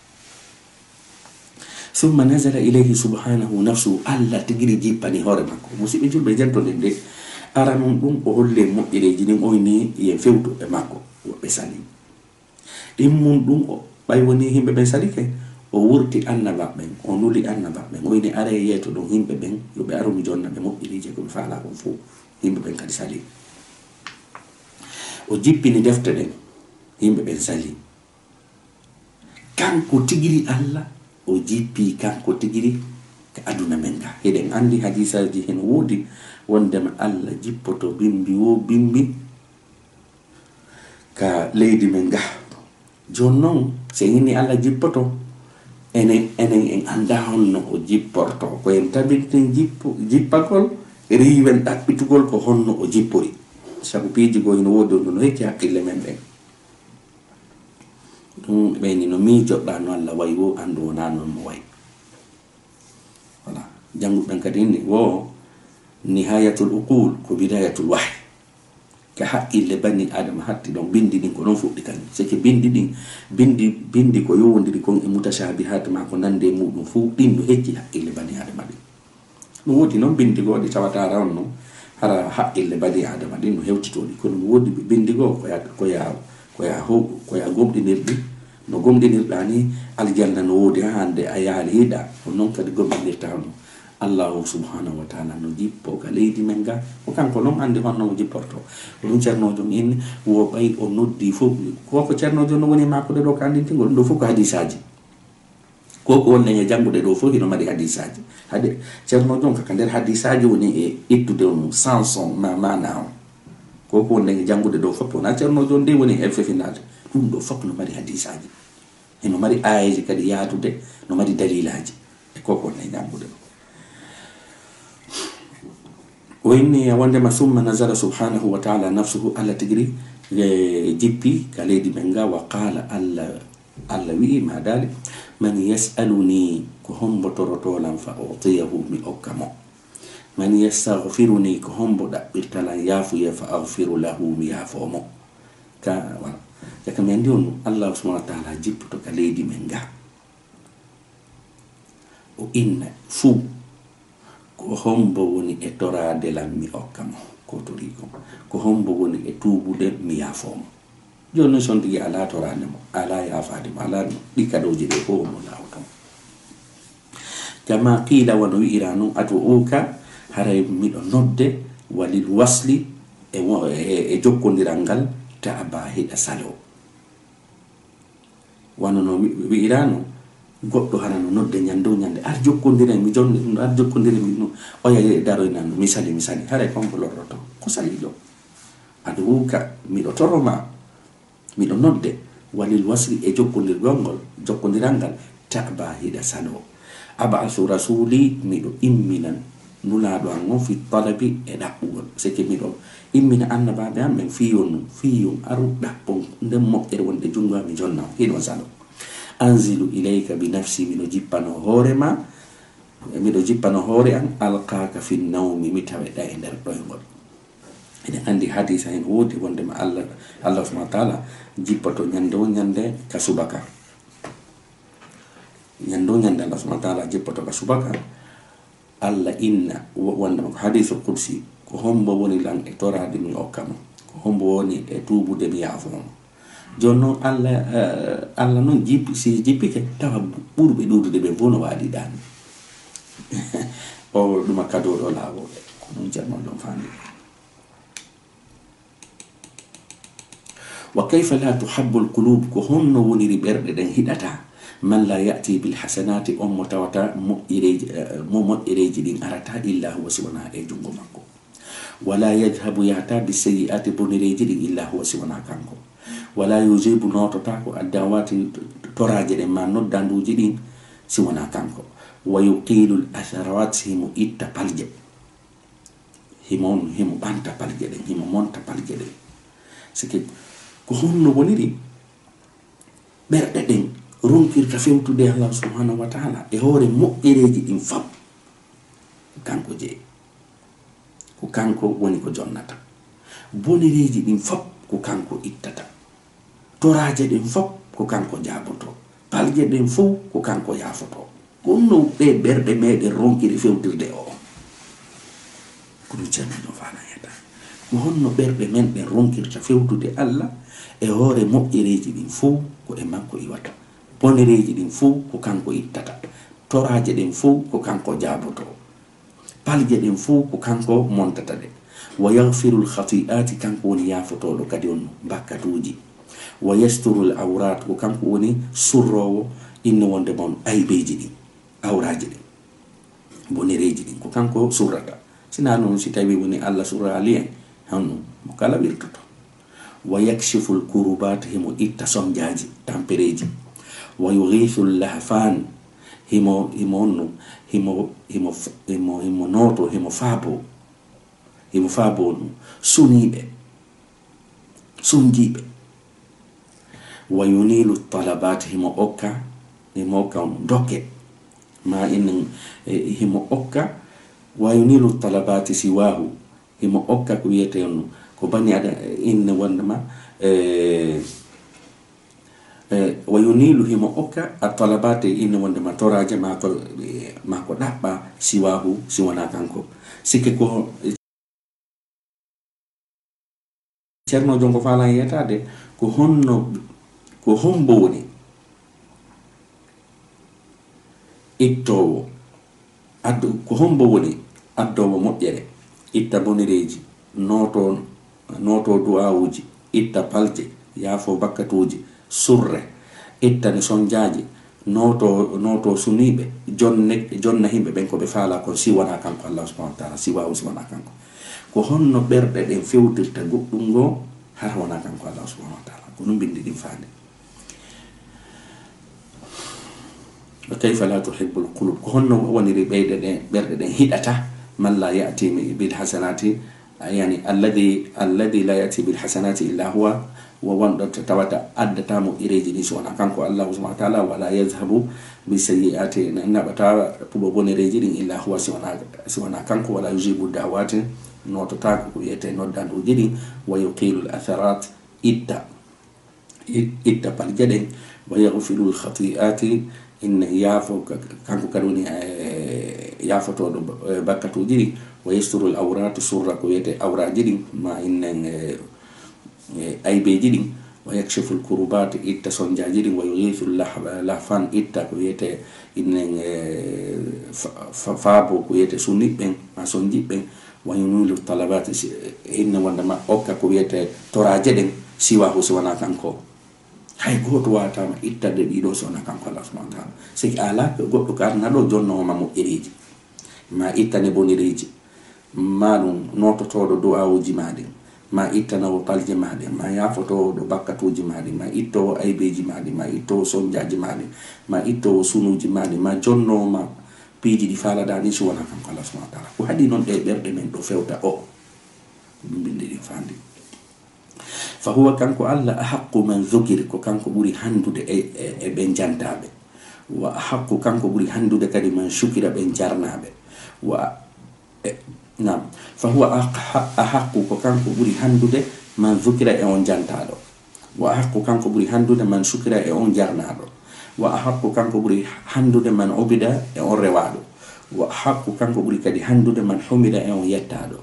[SPEAKER 1] summa nazala ilayhi subhanahu nafsuhu, Allah tigiri jippani hoore makko. musidɓe julɓe jantoɗen de ara non ɗum o holle moƴƴereji ɗin oyni yen fewtu e makko, woɓɓe sali. ɗimmum ɗum ɓay woni yimɓe ɓen sali kay, o wurti annabaɓen, o nuli annabaɓen, oyni are yeeto ɗum yimɓe ɓen yoɓe aru mi jonna ɓe moƴƴiriji komi faala kon fof. yimɓe ɓen kadi sali. o jippini defte ɗen, yimɓe ɓen sali. kanko tigiri Allah o jippi kanko tigiri ka aduna men ga. eɗen andi hadisaji hen woodi wondema Allah jippoto bimbi wo bimbi ka leydi men ga jon non se inni Allah jippoto enen en anda honno o jipporto ko en tabinten jippagol riwen ɗaɓɓitugol ko honno o jippori sabu piiji go ino wodi no hecci hakkille men ɓen ɗum ɓeyni no miijoɗɗa no Allah wayi wo andu wona noon mo wayi voilà janguɓen kadi inni wo nihayatul uqul ko bidayatul wahyi ka haqqille bani adama hatti ɗon bindi ɗin ko ɗon fuɗɗi kan sike bindi ɗin bindi ko yowodiri kon e mutashabihat ma ko nande muɗum fuu ɗin no hecci haqqille bani adama ɗin ɗum wodi noon bindigoɗi tawatara on noon hara haqqille bani adama ɗin no hewtitoɗi kono ɗum wodi bindigo koya gomɗinirɗi no gomɗinirɗa ni aljanna no wodi ha hande a yaali hiɗa ko noon kadi gomɗinirta no allahu subhanahu wa taala no jippo ka leydi men ga ko kanko noon andi honno mo jipporto ko ɗum ceernojo inni wo ɓay o noddi fof koko ceernojo no woni makude ɗo ko andintigol ɗum ɗo fof ko hadisaji koko wonne e jangude ɗo fof hino mari hadisaji hade ceernojo on kaka nder hadisaji woni e ittude on sanson mana on koko wonne e jangude ɗo fof wona ceernojo nde woni e fefinade ɗum ɗo fof no mari hadisaji eno mari ayaji kadi yaadude no mari dalilaji e koko wonne e jangude ɗo وإني وندم ثم نزل سبحانه وتعالى نفسه على تجري جيبي كاليدي منغا وقال الله وي ما ذلك من يسألني كهم بطرطولا فأعطيه مئوكمو من يستغفرني كهم بدأبتلا يافو فأغفر له ميافومو كما يندون الله سبحانه وتعالى جيبتو كاليدي منغا وإن فو ko hombo woni e torade lam mi okkamo ko torigo ko hombo woni e tubude mi yafomo joni son tigi ala torande mo ala yafade mo ala ɗi kadoji ɗe fof mo lawton kama qila wano wi'ira noon atu uka haray miɗo nodde walil wasli e jokkodiral ngal ta aba heɗa salo wano no wi'ira no goɗɗo hana no nodde ñande ñande ar jokkodiren mi jonde ar jokkodiren mi no o yayi daroynan no misali haray konko lorroto ko salijo adu wuka miɗo toroma miɗo nodde walil wasri e jokkodirgol ngol jokkodiral ngal taba hiɗa salo ab'asu rasuli miɗo imminan nulaɗo an on fi talabi e ɗaɓɓugol sike miɗo immina annabaɓe am ɓen fiyon aru ɗaɓɓon nden moƴƴere wonde jungo mi jonna hiɗon salo anzilu ilayka bi nafsi miɗo jippano hoore an alqaka fi nawmi mi taweɗa e nder ɗoygol eɗen andi hadisa hen woodi wondema allah subhanahu wa taala jippoto ñande ka subaka allah subhanahu wa taala jippoto ka subaka allah inna wondema ko hadisul qudsi ko hombo woni lan e torade mi okkamo ko hombo woni e tubude mi yaafomo joni noon allah noon si jippike tawa ɓurɓe ɗuudude ɓe fof no waɗi ɗani o ɗuma kadoɗo laawoɓe ko ɗum ceerno ɗon fandi wa kayfa la tuhabbu lqulub ko honno woniri ɓerɗe ɗen hiɗata man la yati bilhasanati on mo tawata moƴƴereji ɗin arata illa huwa siwona e jungo makko wala yadhabu yahta bisayi'ati bonireji ɗin illa huwa siwona kanko wala yujibu notota ko addawati toraje ɗen ma noddanduji ɗin si wona kanko wa yuqilu l-atharawat himo itta palje himo ɓanta palje ɗen himo monta palje ɗen sike ko honno woniri ɓerɗe ɗen ronkirta fewtude Allah subhanahu wa taala e hoore moƴƴereji ɗin fam kanko jeeyi ko kanko woni ko jonnata bonireji ɗin fop ko kanko ittata toraje ɗen fof ko kanko jaaboto palje ɗen fof ko kanko yaafoto konno ɓe ɓerɗe meɗen ronkiri fewtirde o ko ɗum ceerno fana heta ko honno ɓerɗe men ɗen ronkirta fewtude Allah e hoore moƴƴereji ɗin fof ko e makko iwata bonereji ɗin fof ko kanko ittata toraje ɗen fof ko kanko jaaboto palje ɗen fof ko kanko montata ɗe wa yaghfiru l-khati'ati kanko woni yaafotoɗo kadi on bakkatuji wa yasturu l-awrat ko kanko woni surrowo inno wonde mon aybeji ɗin awraji ɗin bonereji ɗin ko kanko surrata sina noon si tawi woni Allah surrali en hanno mo kala wirtoto wa yakshifu lkurubat himo itta sonjaji tampereji wa yughithu llahfan himo noto himo faabo no suniɓe sunjiɓe wa yunilu talabat himo okka dokke ma in himo okka wa yunilu talabati siwahu himo okka ko wiyete on ko bani ada inne wondema wa yunilu himo okka at-talabati inne wondema toraje mako ɗaɓɓa siwahu siwana kanko sikke ko ceerno jongo falan yetade ko hombo woni ittowo ko hombo woni addowo moƴƴere itta bonireji noto du'awuji itta palje yaafo bakkatuji surre ittane sonjaji noto suniɓe jonna himɓe ɓen ko ɓe faala kon siwana kanko Allah subhanahu wa ta'ala siwahu siwana kanko ko honno ɓerɗe ɗen fewtirta goɗɗum ngo har wona kanko Allah subhanahu wa ta'ala ko ɗum bindi ɗin faande وكيف لا تحب القلوب كهن ونري بيد برد هدأته من لا يأتي بالحسنات يعني الذي لا يأتي بالحسنات إلا هو ووند تتوتا أدتام إريجي سوانا كانكو الله سبحانه وتعالى ولا يذهب بالسيئات نبتا بوبون إريجي إلا هو سوانا كانكو ولا يجيب الدعوات نوتتاك يتي نودان وجدي ويقيل الأثرات إتا بالجدين ويغفر الخطيئات إن يافو كانكو كاروني يافو تو بكاتو جيري ويستر الأورات سورة كويته أورا جيري ما إن أي بيجيري ويكشف الكروبات إتا سونجا جيري ويغيث اللحفان إتا كويته إن فابو كويته سوني بين ما سونجي بين وينول الطلبات إن وندما أوكا كويته تراجدين سواه سوانا كانكو hay goto watama ittade ɗiɗo sona kanko Allah subhanahu wa ta'ala siki ala goɗɗo karna ɗo jonnoma moƴƴereji ma ittane bonireji ma ɗum nototoɗo du'awuji maɗen ma ittanowo palje maɗen ma yafotowo ɗo bakkatuji maɗen ma ittowo aybeji maɗen ma ittowo sonjaji maɗen ma ittowo sunuji maɗen ma jonnowoma piiji ɗi faladani so wona kanko Allah subhanahu wa ta'ala ko haɗi noon ɗe ɓerɗe men ɗo fewta o ɗum bindi ɗin fandi فهو كانكو الله أحق من ذكر كانكو بري هندود بن جانتابه وأحق كانكو بري هندود كدي من شكر بن جارنابه نعم فهو أحق كانكو بري هندود من ذكر اون جانتادو وأحق كانكو بري هندود من شكر اون جارنادو وأحق كانكو بري هندود من عبد اون روادو وأحق كانكو بري كدي هندود من حمد اون يتادو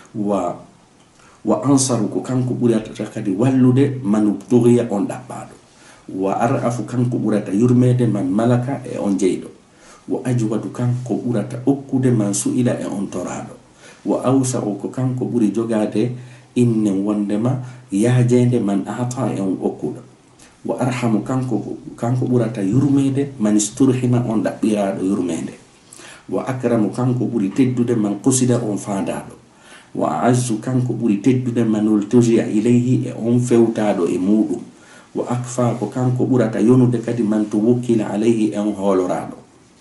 [SPEAKER 1] wa ansaru ko kanko ɓurata kadi wallude man tughiya on ɗaɓɓaɗo wa arafu kanko ɓurata yurmede man malaka e on jeyɗo wa ajwadu kanko ɓurata okkude man su'ila e on toraɗo wa awsa'u ko kanko ɓuri jogade inne wondema yaajede man ata e on okkuɗo wa arhamu kanko ɓurata yurmede man isturhima on ɗaɓɓiraɗo yurmede wa akramu kanko ɓuri teddude man qusida on faandaɗo wa azzu kanko ɓuri teddude manol tojiya ilayhi e on fewtaɗo e muɗum wa akfa ko kanko ɓurata yonude kadi man to wokkila alayhi e on hooloraɗo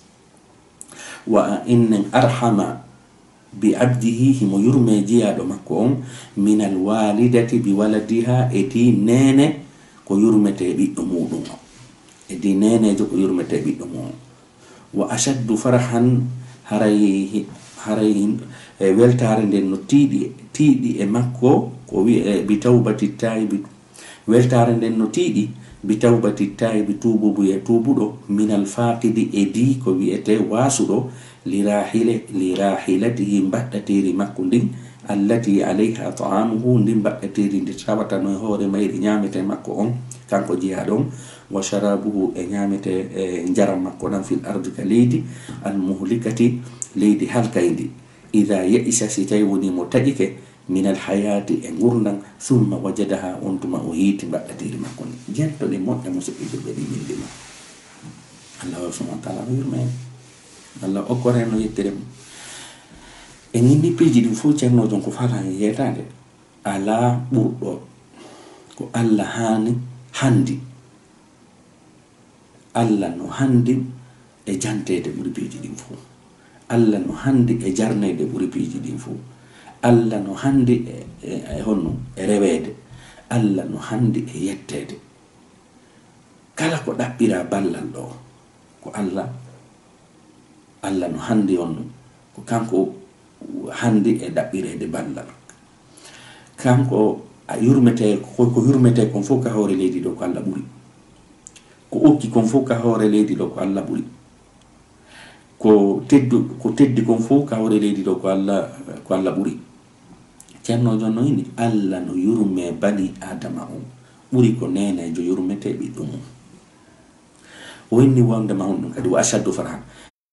[SPEAKER 1] wa innen arhama bi abdihi himo yurme jiyaɗo makko on min al walidati bi waladiha e di nene ko yurmete ɓiɗɗo muɗum o e di nenejo ko yurmete ɓiɗɗo muɗum wa ashaddu farahan haray weltare nden no tiiɗi e makko ko wi'e bi tawbati taibi weltare nden no tiiɗi bi tawbati taibi tuubuɗo minal faqidi e di ko wi'ete wasuɗo lirahilatihi mbaɗɗateri makko ndin allati alayha ta'amuhu ndin mbaɗɗateri ndi tawatano e hoore mayri ñamete makko on kanko jeyaɗon wa sharabuhu e ñamete e jaram makko ɗan fil ardi ka leydi al muhlikati leydi halkayndi ida ya'isa si tawi woni mo taƴike min al hayati e gurdam summa wajadaha on tuma o yiiti mbaɗɗatiri makko ni jentoɗe moƴƴa musidɓe ɓe ɗi mindima Allah subhanahu wa ta'ala yurmen Allah okkore no yettire mum en yimɓi piiji ɗin fof ceernojon ko fala yetade ala ɓurɗo ko Allah handi Allah no handi e jantede ɓuri piiji ɗin fuu. Allah no handi e jarnede ɓuri piiji ɗin fuu. Allah no handi e honno e rewede. Allah no handi e yettede. Kala ko ɗaɓɓira ballal ɗo ko Allah no handi honno ko kanko handi e ɗaɓɓirede ballal. Kanko a yurmete ko yurmete kon fof ka hoore leydi ɗo ko Allah ɓuri. Ko okki kon fof ka hoore leydi ɗo ko Allah ɓuri. Ko teddi kon fof ka hoore leydi ɗo ko Allah ɓuri. Ceerno jonno ini Allah no yurme bani adama on ɓuri ko nenejo yurmete ɓiɗɗo mum. O inni wondema on ɗum kadi wa ashaddu farhan.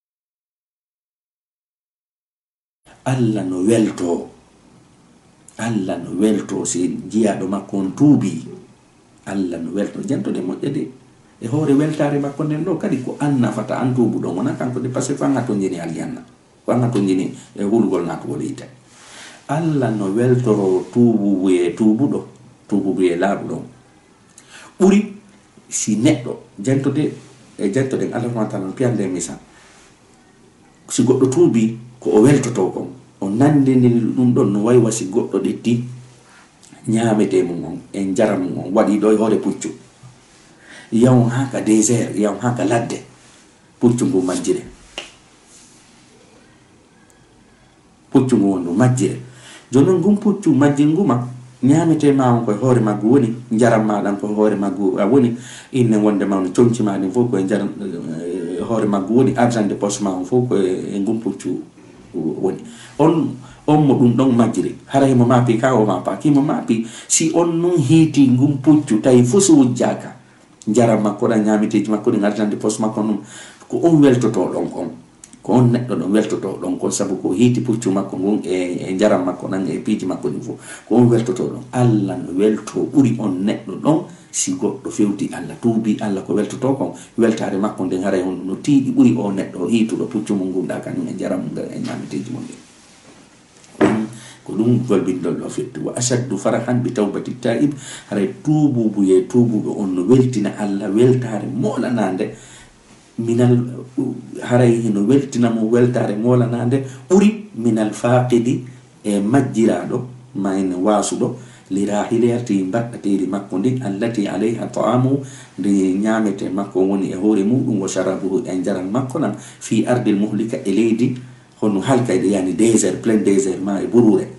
[SPEAKER 1] Allah no welto si jiyaɗo makko on tuubi. Allah no welto jentode moƴƴe de e hoore weltare makko nden ɗo kadi ko an nafata an tuubu ɗon wona kanko de par ce que ko an to jini aljanna, ko an to jini e hulgol natugol yite. Allah no weltoro tuubu buye laaɓu ɗon ɓuri si neɗɗo jentoden Allah subhanahu wa ta'ala piyande misa si goɗɗo tuubi ko o weltoto kon o nandini ɗum ɗon no waywa si goɗɗo ɗetti ñamete mum on en jaram mum on waɗi ɗo e hoore puccu yawon haka désert yawon haka ladde puccu ngu majjire wondu majjire jonon ngun puccu majjinguma ñamete ma on koye hoore maggu woni jaram maɗan koye hoore maggu woni inne wonde ma no coñci ma ɗin fof koye jaram hoore maggu woni argent de poche ma on fof koye ngun puccu woni on mo ɗum ɗon majjiri haray mo maapi ka o mapa kimo maapi si on nun hiiti ngun puccu tawi fof so wujjaka jaram makko ɗa ñamiteji makko ɗin argent de poche makko num ko on weltoto ɗon kon ko on neɗɗo ɗon weltoto ɗon kon sabu ko hiiti puccu makko ngun e jaram makko nan e piiji makko ɗin fof ko on weltoto ɗon. Allah no welto ɓuri on neɗɗo ɗon si goɗɗo fewti Allah tuubi Allah ko weltoto kon weltare makko nden haray on no tiiɗi ɓuri o neɗɗo hiituɗo puccu mum ngunɗa kañum e jaram mum e ñamiteji mum ɗin. Ko ɗum golbindol ɗo fettu wa ashaddu farahan bi tawbati taib haray tuubuɓe on no weltina Allah weltare molanande minal haray no weltina mo weltare molanande ɓuri minal faqidi e majjiraɗo ma en wasuɗo li rahilati mbaɗɗateri makko ndin allati alayha ta'amu ndi ñamete makko woni e hoore muɗum wa sharabuhu e jaran makko nan fi ardil muhlika e leydi hono halkayde yani désert plein désert ma e burure.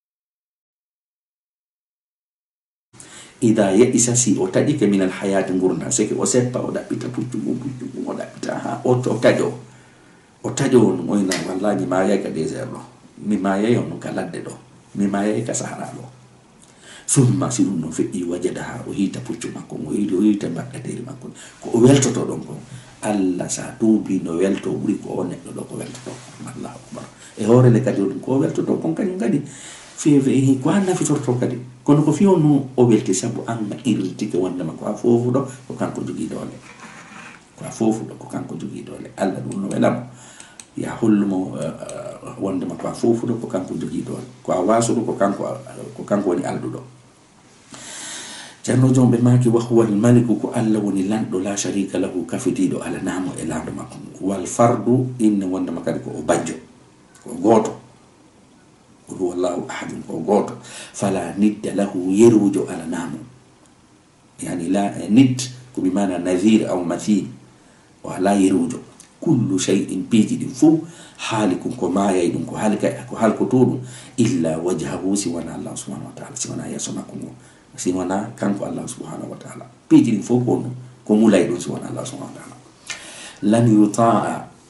[SPEAKER 1] Ida ya isa si o taƴike minal hayati gurda seke o seppa o ɗaɓɓita puccu mum o ɗaɓɓita ha o taƴo on oyna wallahi ma yay ka désert ɗo mi ma yay on ka ladde ɗo mi ma yay ka sahara ɗo summa si ɗum no feƴƴi wajada ha o hiita puccu makko o hiita mbaɗɗateri makko ko o weltoto ɗon kon Allah sa tuubi no welto ɓuri ko o neɗɗo ɗo ko weltoto allahu akbar e hoorele kadi ɗum ko o weltoto kon kañum kadi feewi ko an nafitorto kadi kono ko fiyo nu o welti sabu an irritike wondema ko a fofuɗo ko kanko jogii doole Allah ɗum no welamo ya hollumo wondema ko a fofuɗo ko kanko jogii doole ko a wasuɗo ko kanko woni alduɗo. Ceerno jom ɓe maaki wa huwa almaliku ko Allah woni lanɗo la sharika lahu kafitiɗo ala namo e laamɗo makko wal fardu inne wondema kadi ko o bajjo ko gooto qul huwallahu ahadun ko gooto fala nidda lahu yerujo ala namo yani la nid ko bi mana nadhir aw mathil o ala yerujo kullu shay'in piiji ɗin fuu haalikun ko maayay ɗum ko halkoto ɗum illa wajhahu siwana Allah subhanahu wa ta'ala siwana yeeso makko ngo siwana kanko Allah subhanahu wa ta'ala piiji ɗin fof ko ɗum ko mulay ɗum siwana Allah subhanahu wa ta'ala lan yuta'a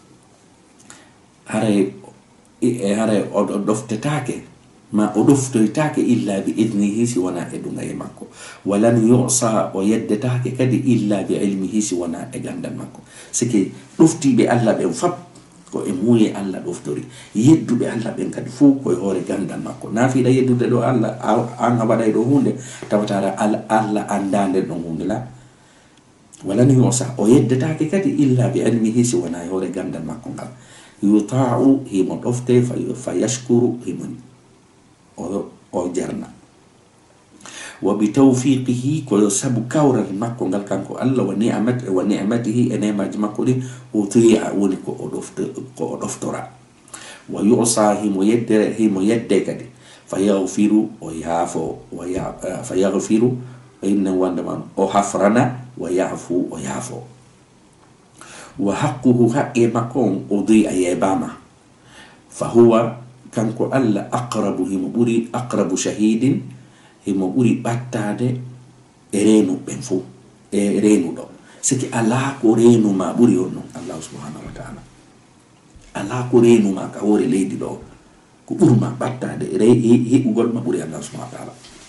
[SPEAKER 1] haray o ɗoftetake ma o ɗoftoytake illa bi idnihi si wona e ɗum e makko walan yusa o yeddetake kadi illa bi ilmihi si wona e gandal makko sike ɗoftiɓe Allah ɓen fab ko e muuye Allah ɗoftori yedduɓe Allah ɓen kadi fuu koye hoore gandal makko nafiɗa yeddude ɗo Allah an a waɗay ɗo hunde tawatara Allah andande ɗon hunde la walan yusa o yeddetake kadi illa bi ilmihi si wona e hoore gandal makko ngal yuta'u himo ɗofte fa yashkuru himon o jarna وبتوفيقه كو سبو كورا مكو نgal kanko Allah wa ni'matihi e nemaji makko di uti'a woni ko odoftora wa yu'sa himo yedde kadi fayaghfiru wa yafo fayaghfiru inna wandama o hafrana wa yafu wa yafo wa haqquhu haqqi makko uti'a yebama fahuwa kanko Allah aqrabu himo buri aqrabu shahidin himo ɓuri ɓattade e reenu ɓen fo e reenuɗo siki ala ko reenuma ɓuri on noon allahu subhanahu wa taala ala ko reenuma ka hoore leydi ɗo ko ɓurma ɓattade heɓugol ma ɓuri allahu subhanahu wa taala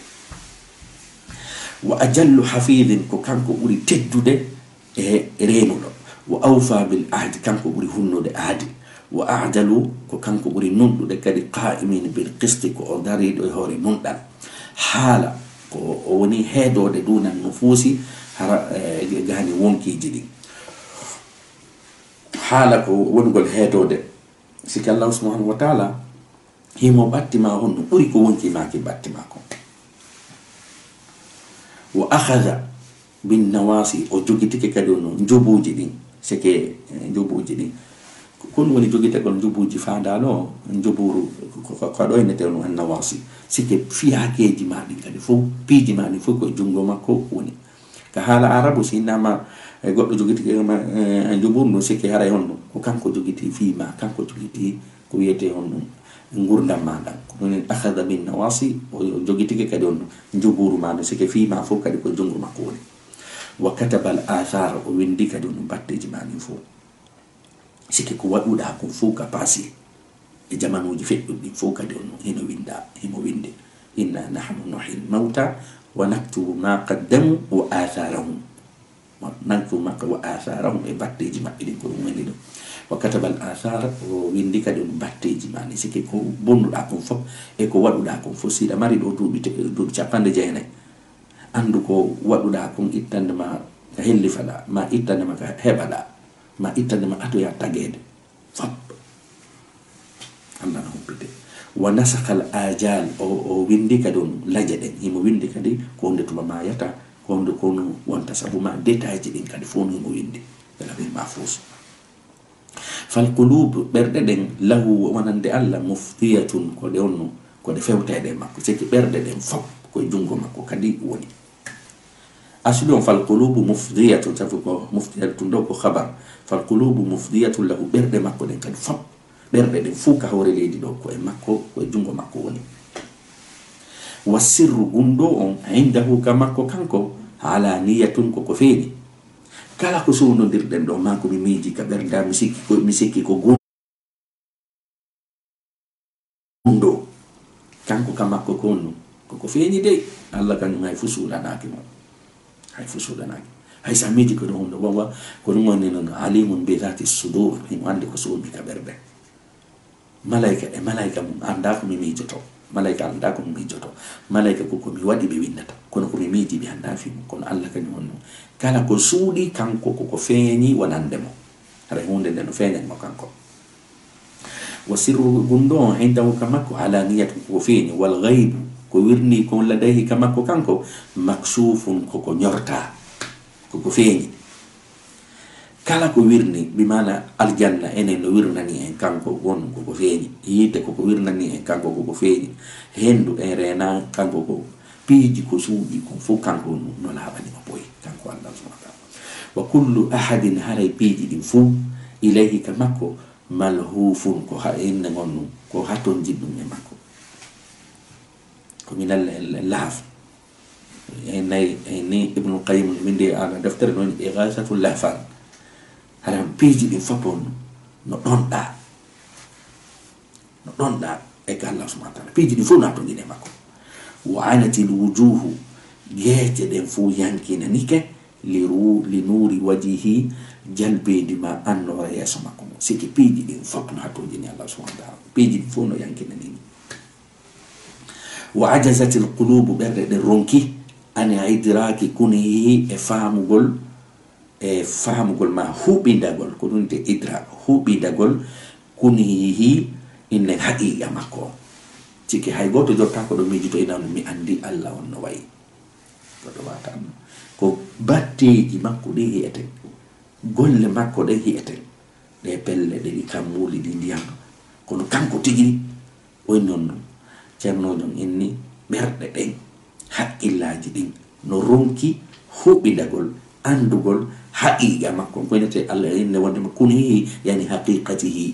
[SPEAKER 1] wa ajallu hafidin ko kanko ɓuri teddude e reenuɗo wa awfa bil ahdi kanko ɓuri hunnude ahdi wa a'dalu ko kanko ɓuri nunɗude kadi qa'imin bil qisti ko o dariɗo e hoore nunɗal haala ko o woni heedode dunan nufusi hara gani wonkiji ɗin haala ko wongol heedode siki Allah subhanahu wa ta'ala himo battima on no ɓuri ko wonki maki battima ko wa akhadha bin nawasi o jogitike kadi on jobuji ɗin sike jobuji ɗin kon woni jogitegol jobuji fandano joburu ko ɗo ene tewno an nawasi sike fiyakeji ma ɗin kadi fof piiji ma ɗin fof koye jungo makko woni ka haala arabu si innama goɗɗo jogiti joburu ɗum sike haray honno ko kanko jogiti fiima kanko jogiti ko wiyete honno gurdam ma ɗan ko ɗon akhada min nawasi o jogitike kadi honno joburu ma ɗum sike fiima fof kadi koye jungo makko woni wa kataba al athar o windi kadi honno batteji ma ɗin fof sike ko waɗuɗa ko fof ka paasi e jamanuji feƴƴuɗi fof kadi on hino winde inna nahnu nuhil mauta wa naktubu ma qaddamu wa atharahum e batteji maɓɓe ɗin ko ɗum woni ɗo wa kataba al athar o windi kadi on batteji ma ni sike ko bonnuɗa kon fof e ko waɗuɗa kon fof siɗa mari ɗo duuɓi 49 andu ko waɗuɗa kon ittandema ka hellifaɗa ma ittandema ka heɓaɗa ma ittandema atoya tagede fop Allah no humpite wa nasakha al ajal o windi kadi on laje ɗen himo windi kadi ko nde tuma mayata ko nde kono wonta sabu ma détaji ɗin kadi fof himo windi ɓela ɓe mahfus fal qulub ɓerɗe ɗen lahu wonande Allah muftiyatun ko ɗe onno ko ɗe fewteɗe makko seki ɓerɗe ɗen fop koye jungo makko kadi woni asli on fal qulubu mufdiyatun sabu ko muftiyatun ɗo ko khabar fal qulubu mufdiyatun lahu ɓerɗe makko ɗen kadi fop ɓerɗe ɗen fuu ka hoore leydi ɗo koye makko koye jungo makko woni wa sirru gunɗo on indahu ka makko kanko ala niyatun koko feeñi kala ko sownodirɗen ɗo ma ko mi miiji ka ɓerda mi sikki ko gunɗo kanko ka makko ko onno koko feeñi dey Allah kañum hay fu suuɗanaki mo hay fu suuɗanaki hay sa miiji ko ɗo hunde wawa ko ɗum woni noon alimun bi dhati sudur himo andi ko sowmi ka ɓerde malaika mum anda ko mi miijoto malaika anda ko mi miijoto malaika ko mi waɗi ɓe windata kono ko mi miiji ɓe anda fimo kono Allah kañum on noon kala ko suuɗi kanko koko feeñi wonande mo hara hunde nde no feeñanmo kanko wa sirru gunɗo on indahu ka makko ala niyatu koko feeñi wal ghaibu ko wirni kon ladayhi ka makko kanko maksufun koko ñorta koko feeñi kala ko wirni bimana aljanna enen no wirnani en kanko won koko feeñi yiite koko wirnani en kanko koko feeñi hendu en rena kanko ko piiji ko suuɗi kon fof kanko no laaɓanima boyi kanko Allah subhanahu wa taala wa kullu ahadin haray piiji ɗin fof ilayhi ka makko malhufun ko ha enne gonno ko haton jiɗɗum e makko ko minal laaf ni ibnul qayyim windi ala deftere noon ighasatul lahfan haram piiji ɗin fof on no ɗonɗa e ka Allah subhanahu wa taala piiji ɗin fof natonjine makko wa anatil wujuhu geeje ɗen fof yankinanike li nuuri wajihi jalbeedi ma annora yeeso makko mo siki piiji ɗin fof no hatojini Allah subhanahu wa taala piiji ɗin fof no yankinanini wa ajazatil qulubu ɓerɗe ɗen ronki ani idraki kunihi e faamugol ma huɓidagol ko ɗum te idrak huɓidagol kunihi innen haqiqa makko ciki hay goto jotta ko ɗo miiji to inano mi andi Allah on no wayi goɗɗo wata andu ko batteji makko ɗi hiyeten golle makko ɗe hiyeten ɗe pelle ɗe ɗi kammuli ɗi ndiyam kono kanko tigiri oy non non ceernojon inni ɓerɗe ɗen haqqillaji ɗin no ronki huɓɓidagol andugol haqiqa makko koynete allah inne wondema kunihi yani haqiqatihi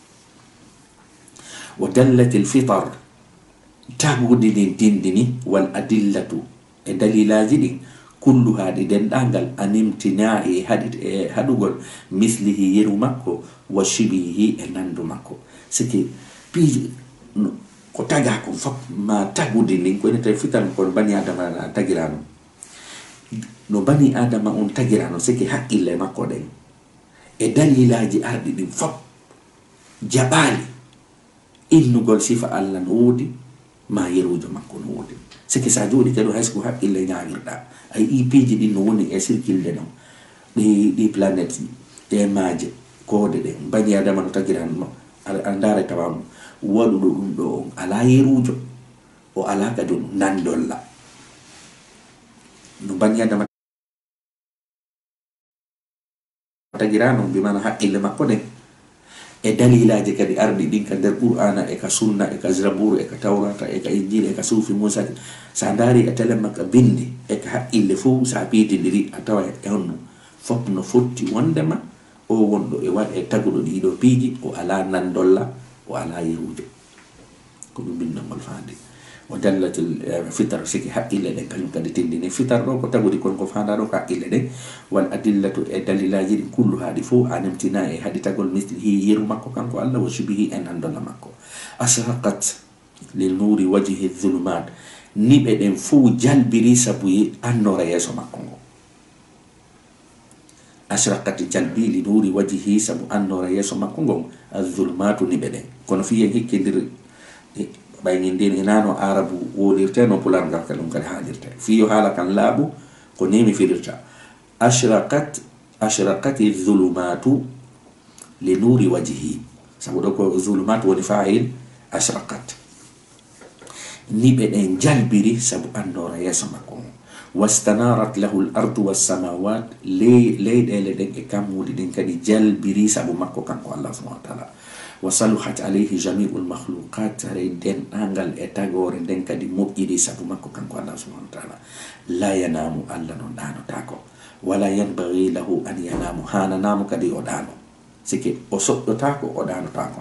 [SPEAKER 1] wa dallati lfitar tagudi ɗin dindini wal adillatu e dalilaji ɗin kulluha ɗi denɗangal animtina'i e haɗugol mislihi yeru makko wa shibihi e nandu makko siki piiji ko taga ko fop ma tagudi ndin koynete fitar kono bani adama tagirano no bani adama on tagirano siki haqqille makko ɗen e dalilaji arɗi ɗin fop jaɓali innugol sifa allah no woodi ma yerujo makko no woodi siki sa jooɗi kadi haysko haqqille ñaawirɗa ay ipiji ɗin no woni e circulde ɗon ɗi planète ɗe maaje koode ɗen bani adama no tagirano a ndaare tawamo waɗuɗo ɗum ɗo on ala yerujo o ala kadi ɗum nandolla no bani adama tagirano bimana haqqille makko ɗen e dalilaji kadi arɗi ɗin ka nder qur'ana e ka sunna e ka zaburu e ka tawrata e ka injil e ka suufi musa sa ndaari e tele makka bindi e ka haqqille fo sa piitidiri a tawa e honno fop no fotti wondema o wonɗo e waɗ e taguɗo ɗiɗo piiji o ala nandolla o ala yerujo ko ɗum bindongol faandi o dallatul fitar siki haqqille ɗen kañum kadi tindini fitar ɗo ko tagudi kon ko fanda ɗo ko haqqille ɗen wal adillatu e dalilaji ɗi kulluhaɗi fof anemtina e haɗi tagol mislihi yeru makko kanko allah wa subihi e nandolla makko asraqat lil nuri wajhi dhulumat niɓe ɗen fof jalbiri sabu annora yeeso makko ngo asraqat jalbi li nuri wajhi sabu annora yeeso makko ngon adh-dhulumatu niɓe ɗen kono fiyen hikkidir ɓayni ndin inano arabu wolirte no pulargal ka ɗum kadi haalirte fiyo haala kan laaɓu ko nimi firirta ashraqat dhulumatu li nuri wajhi sabu ɗo ko dhulumatu woni fa'il ashraqat niɓe ɗen jalbiri sabu andora yeeso makko wastanarat lahu l ardu wassamawat leyɗele ɗen e kammuɗi ɗin kadi jalbiri sabu makko kanko allah subhanahu wa taala wa saluhat alayhi jami'ul makhluqat re denɗangal e tagore nden kadi moƴƴiɗi sabu makko kanko allah subhanahu wa taala la yanamu allah non ɗanotako wala yanbaghi lahu an yanamu hananamu kadi o ɗano siki o soɗɗotako o ɗanotako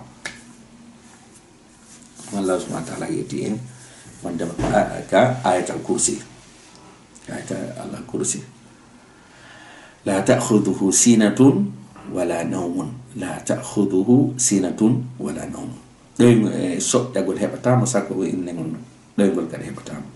[SPEAKER 1] allah subhanahu wa taala yetti en wondema ka ayatal kursi ayata allah kursi la ta'khudhuhu sinatun wala nawmun la ta'khudhuhu sinatun wala nawmun ɗoy soƴƴagol heɓatamo sakko inne gon ɗoygol kadi heɓatamo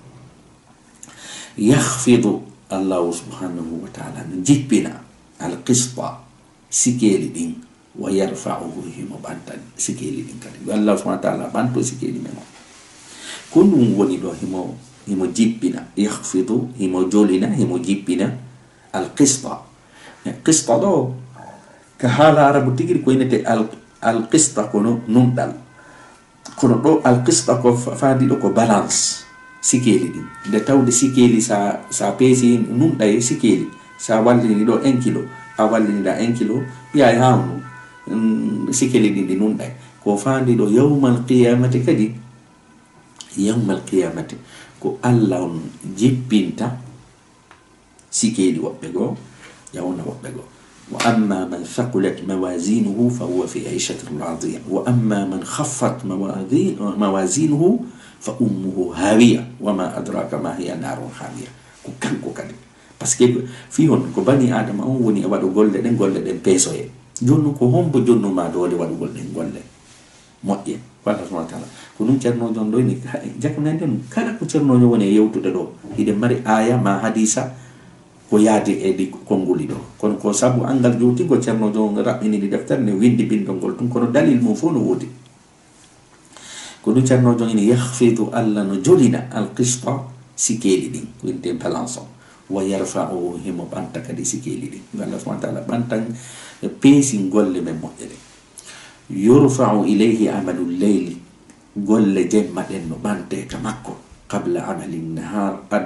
[SPEAKER 1] yahfidu allahu subhanahu wa taala no jippina alqista sikeli ɗin wa yarfa'uhu himo ɓanta sikeli ɗin kadi allah subhanahu wa taala ɓanto sikeli men o ko ɗum woni ɗo himo jippina yahfidu himo jolina himo jippina alqista qista ɗo ka haala arabu tigiri ko inete alqista kono numɗal kono ɗo alqista ko faadiɗo ko balance sikeli ɗin nde tawde sikeli sa peesi numɗa e sikeli sa wallini ɗo 1 kilo a walliniɗa 1 kilo ɓiya e hawnu sikeli ɗin ɗi numɗay ko faandiɗo yawmal qiyamati kadi yawmal qiyamati ko allah on jippinta sikeli woɓɓe goo yawna woɓɓe goo wa amma man thaqulat mawazinuhu fa huwa fi 'ishatin radiya wa amma man khaffat mawazinuhu fa ummuhu hawiya wa ma adraka ma hiya narun hamiya ko kanko kadi parce que fi hon ko bani adama on woni e waɗo golle ɗen peesoye jonnu ko hombo jonnuma doole waɗugol ɗen golle moƴƴe walla subhanahu wa taala ko ɗum ceernojo on ɗo ni jakkanande ɗum kala ko ceernojo woni e yewtude ɗo hiɗen mari aya ma hadisa ko yaadi e ɗi konnguli ɗo kono ko sabu angal jowtigo ceernojo on raɓɓinidi deftere ne windi bindol ngol ɗum kono dalil mum fof no woodi ko ɗum ceernojo ine yahfidu allah no jolina alqista sikeli ɗin ko winte balance o wa yarfa'u himo ɓanta kadi sikeli ɗin allah subhanahu wa taala ɓantan peesi golle men moƴƴe ɗen yurfa'u ilayhi amalu leyli golle jemma ɗen no ɓante ka makko qabla amali nahar aɗo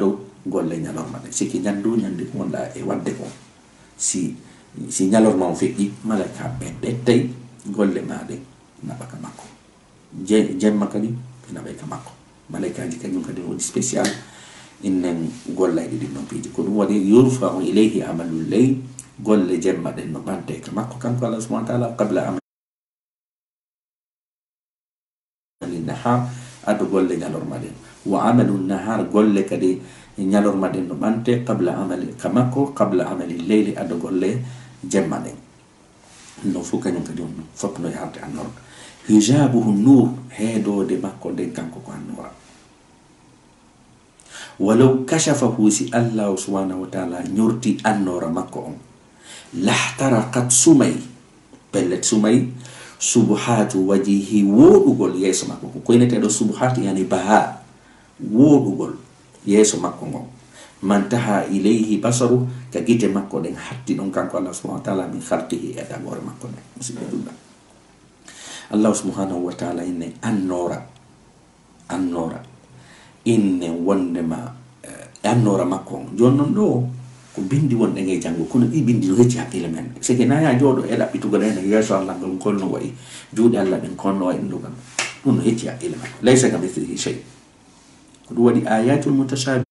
[SPEAKER 1] golle ñalorma ɗe siki ñandu ñandi ko wonɗa e wadde ko si ñalorma o feƴƴi malaika ɓe ɓettay golle maɗe naɓa ka makko jemma kadi ɓe naɓay ka makko malaikaji kañum kadi woni spécial innen gollayɗi ɗin noon piiji ko ɗum waɗi yurfau ilayhi amalu ley golle jemma ɗen no ɓante ka makko kanko allah subahana taala qabla amali nahar ado golle ñalorma ɗen wa amalu nahar golle kadi ñalorma ɗen no ɓante qabla amali ka makko qabla amali leyli ado golle jemma ɗen no fof kañum kadi on fof no yarde annorɗo hijabuhu nur heedode makko nden kanko ko annora walaw kashafahu si allah subhanahu wa taala ñorti annora makko on lahtarakat sumay pellet sumay subhatu wajihi woɗugol yeeso makko ko koyneteɗo subhat yani baha woɗugol yeeso makko ngon mantaha ilayhi basaru ka gite makko ɗen hatti ɗon kanko allah subhanahu wa taala min halqihi e dagore makko ɗen musidɓe ɗuɗɗa allah subhanahu wa taala inne annora inne wondema annora makko on joni noon ɗo ko bindi wonɗen e janngo kono ɗi bindi no hecci haqqille men sike naya jooɗo e ɗaɓɓitugo ɗen e yeeso allah ngol kolno wayi juuɗe allah ɗen konno wayi ɗum no hecci haqqille men laysa ka mithlihi shay ko ɗum waɗi ayatul mutashabihat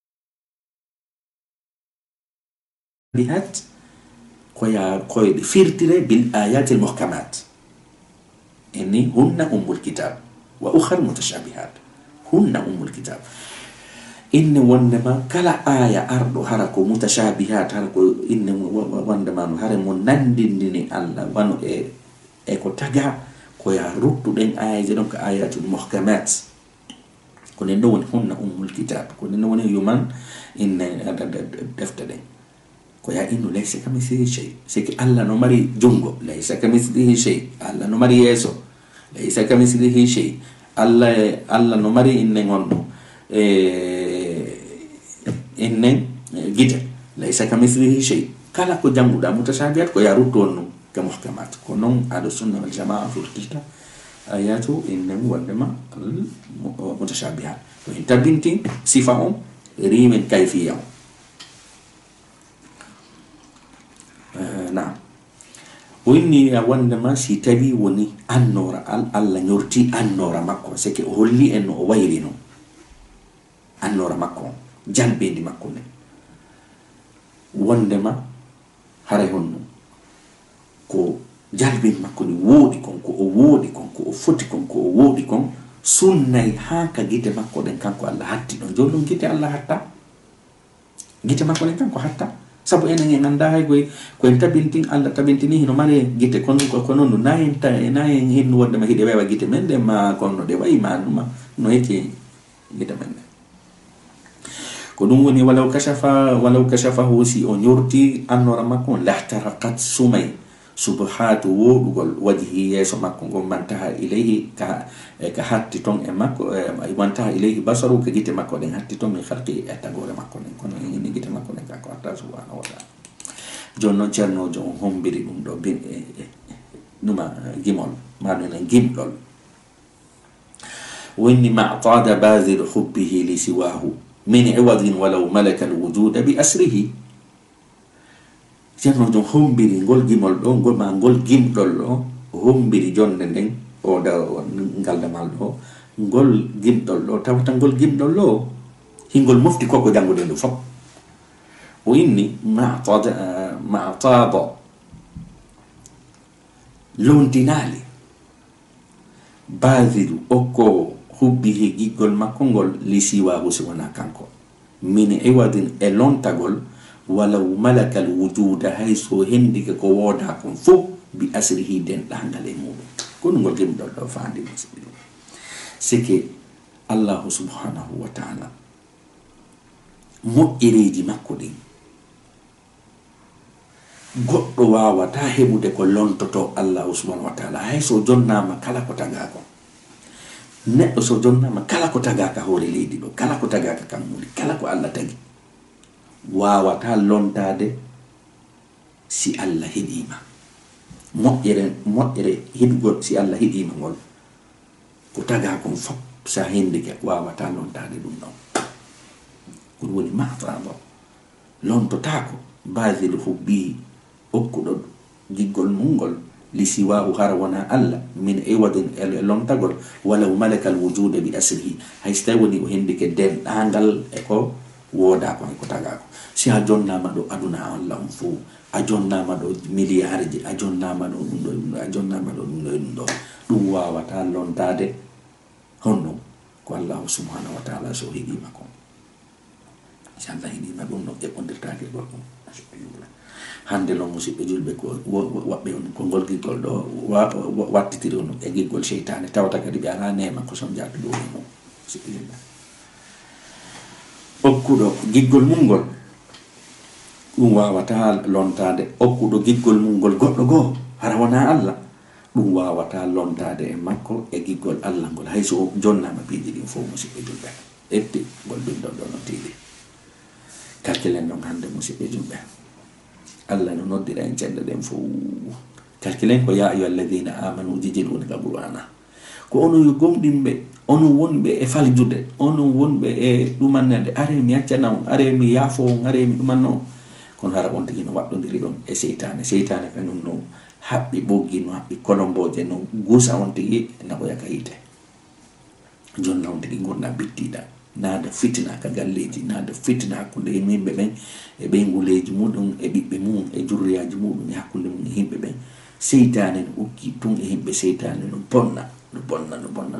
[SPEAKER 1] koyɗe firtire bil ayatil muhkamat inni hunna ummul kitab wa ukhar mutashabihat hunna ummul kitab inne wondema kala aya arɗo hara ko mutashabihat hara ko inne wondema no hare mo nandindini allah wano e ko taga ko ya ruttuɗen ayaji ɗon ko ayatul muhkamat ko nden ɗo woni hunna ummul kitab ko nden ɗo woni yuman inne defte ɗen ko ya innu laysa kamithlihi shay siki allah no mari jungo laysa kamithlihi shay allah no mari yeeso laysa kamithlihi shay allah no mari inne gonɗo innen gite laysa kamithlihi shay kala ko janguɗa mutashabihat ko ya ruttu on ɗum ka muhkamat ko noon aɗo sunna wal jamaa furtita ayatu innen wondema mutashabihat to en tabintin sifa on rimen kayfiya on naam o inni wondema si tawi woni annora allah ñorti annora makko seke o holli en no o wayri no annora makko on jalbendi makko nden wondema hare honno ko jalbendi makko ni wooɗi kon ko o wooɗi kon ko o foti kon ko o wooɗi kon sunnay ha ka gite makko ɗen kanko allah hatti ɗon joni ɗum gite allah hatta gite makko ɗen kanko hatta sabu enen en anda hay koyen tabintin allah tabintini hino mari gite ko noon no nayen hinno wondema hiɗe wewa gite men ɗe ma konno ɗe wayi ma numa no hecci gite men ɗen ko ɗum woni walaw kashafahu si o ñorti annora makko on lahtarakat sumay subhatu woɗugol wajhi yeeso makko ngon mantaha ilayhi ka hatti ton e makko mantaha ilayhi basaru ka gite makko ɗen hatti ton min halqi e tagore makko ɗen kono ini gite makko ɗen kanko hatta subhanahu wa taala joni noon ceernojo on hombiri ɗum ɗo numa gimol maɗumen gimɗol wonni matada badir hubbihi li siwahu min iwadin walaw malaka alwujuda bi asrihi ceerno jon hombiri ngol gimol ɗo ngol gimɗol ɗo hombiri jonde nden o ngaldamal ɗo ngol gimɗol ɗo tawata ngol gimɗol ɗo hingol mofti koko janngude ndu fof o inni matada londinali badiru okko hubbihi giggol makko ngol li siwahu si wona kanko min iwadin e lontagol walaw malakal wujuda hay so hendike ko wooda kon fof bi asrihi den ɗangal e muɗum ko ɗum ngol gimɗol ɗo fandi musidɓe sike allahu subhanahu wa taala moƴƴereji makko ɗin goɗɗo wawata heɓude ko lontoto allahu subhanahu wa taala hay so jonnama kala ko tagako neɗɗo so jonnama kala ko tagaka hoore leydi ɗo kala ko tagaka kammuɗi kala ko allah tagi wawata lontade si allah heɗima moƴƴere hiɗugol si allah heɗima ngol ko taga kon fof sa hendike wawata lontade ɗum ɗon ko woni mahtabo lontotako basil hubbi okkuɗo giggol mungol li siwahu hara wona allah min iwadin lontagol walaw malakal wujude bi asrihi hay so tawi woni o hendike denɗagal e ko wooda ko hay ko tagako si a jonnama ɗo aduna allah on fo a jonnama ɗo milliard ji a jonnama ɗo ɗum ɗo ɗum ɗo a jonnama ɗo ɗum ɗo ɗum ɗo ɗum wawata lontade honno ko allahu subhanahu wa taala so hiɗima ko si allah hiɗima ɗum no ƴeɓɓodirtake gorko hande noon musidɓe julɓe ko waɓɓe on ko ngol giggol ɗo wattitiri on e giggol seytane tawata kadi ɓe ala nema ko son jattu ɗo no musidɓe julɓe okkuɗo giggol mungol ɗum wawata lontade okkuɗo giggol mungol goɗɗo goo hara wona allah ɗum wawata lontade e makko e giggol allah ngol hayso jonnama piiji ɗin fof musidɓe julɓe etti ngol ɗum ɗon ɗo no tiiɗi kalkilen ɗon hande musidɓe julɓe allah no noddira en celle ɗen fof kalkilen ko ya ayuha alladina amanu jijiluni ka qur'ana ko onon yo gomɗinɓe onon wonɓe e faljude onon wonɓe e ɗumannede are mi accana on are mi yaafo on are mi ɗumanno on kono hara on tigi no waɗɗodiri ɗon e seytane seytane kañum no haɓɓi ɓoggi no haɓɓi kolomboje no gusa on tigi naɓoyaka yiite jonna on tigi gurna bittiɗa nada fitina ka galleji nada fitina hakkude e yimɓe ɓen e ɓeyguleji muɗum e ɓiɓɓe mum e jurriyaji muɗum e hakkude mum e yimɓe ɓen seytane no ukki tun e yimɓe seytane no bonna no bonna no bonna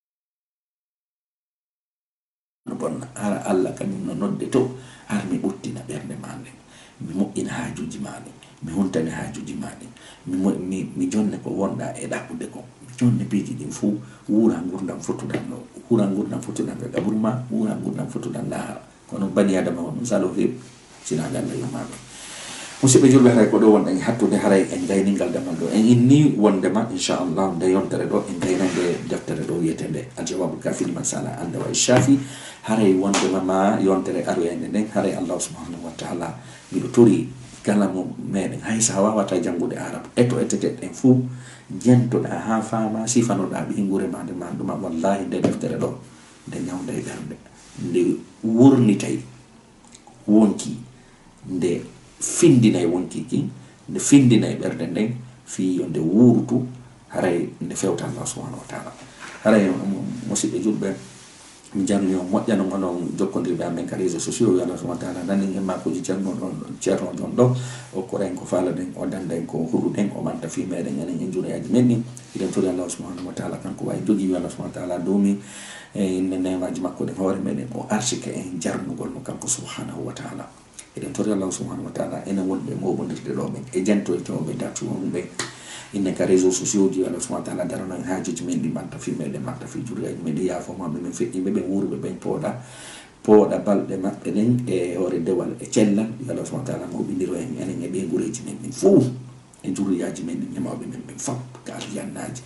[SPEAKER 1] no bonna hara allah kañum no nodde to har mi ɓuttina ɓernde maɗe mi moƴƴina hajuji maɗe mi huntani hajuji maɗe mi jonne ko wonɗa e ɗaɓɓude ko jonne piiji ɗin fou wura gurdam fottuɗan ɗo wura gurdam fottuɗan ɓe gaɓurma wura gurdam fottuɗan lahara kono bani adama o ɗum salo fewi sina galla yummaɓe musidɓe julɓe haray ko ɗo wonɗen hattude haray en gayningal damal ɗo en inni wondema inchallah nde yontere ɗo en gaynande deftere ɗo wiyetende aljawabu kafi liman sala anda wa shafi haray wondema ma yontere aroyande nden haray allahu subhanahu wa taala miɗo tori kala mo meɗen hay sa wawata janngude arab eto eteteɗen fou jentoɗa ha fama sifanoɗa ɓingure ma nde ma ɗuma wallahi nde deftere ɗo nde ñawda e ɓernde nde wurnitay wonki nde findinay wonkiki nde findinay ɓernde nden fi yo nde wurutu haray nde fewta allah subhanahu wa taala haray musidɓe julɓe mi jarni on moƴƴano onon jokkodirɓe amen ka réseau sociaux yo allah subhanahu wa taala nani en makoji ceerno ɗon ɗo o koren ko falaɗen o dandaen ko huɗuɗen o manta fi meɗen enen en juriyaji men ni iɗen tori allah subhanahu wa taala kanko wawi jogui yo allah subhanahu wa taala domi e nemaji makko ɗen hoore meɗen o arsike en jarnugol mo kanko subhanahu wa taala eɗen tori allah subhanahu wa taala enen wonɓe moɓodirde ɗo ɓen e jentoytewoɓe dartuwoɓe ɓe innen ka réseau sociaux ji allah subhanahu wa taala darano en hajuji men ɗi manta fi meɗen manta fi juriyaji men ɗi yafomaɓe men feƴƴiɓe ɓen wuruɓe ɓen pooɗa balɗe maɓɓe ɗen e hoore dewal e cellal yo allah subhanahu wa taala moɓidiro en enen e ɓeygureji men ɗin fof e juriyaji men ɗin e mawɓe men ɓen fop ka aljannaji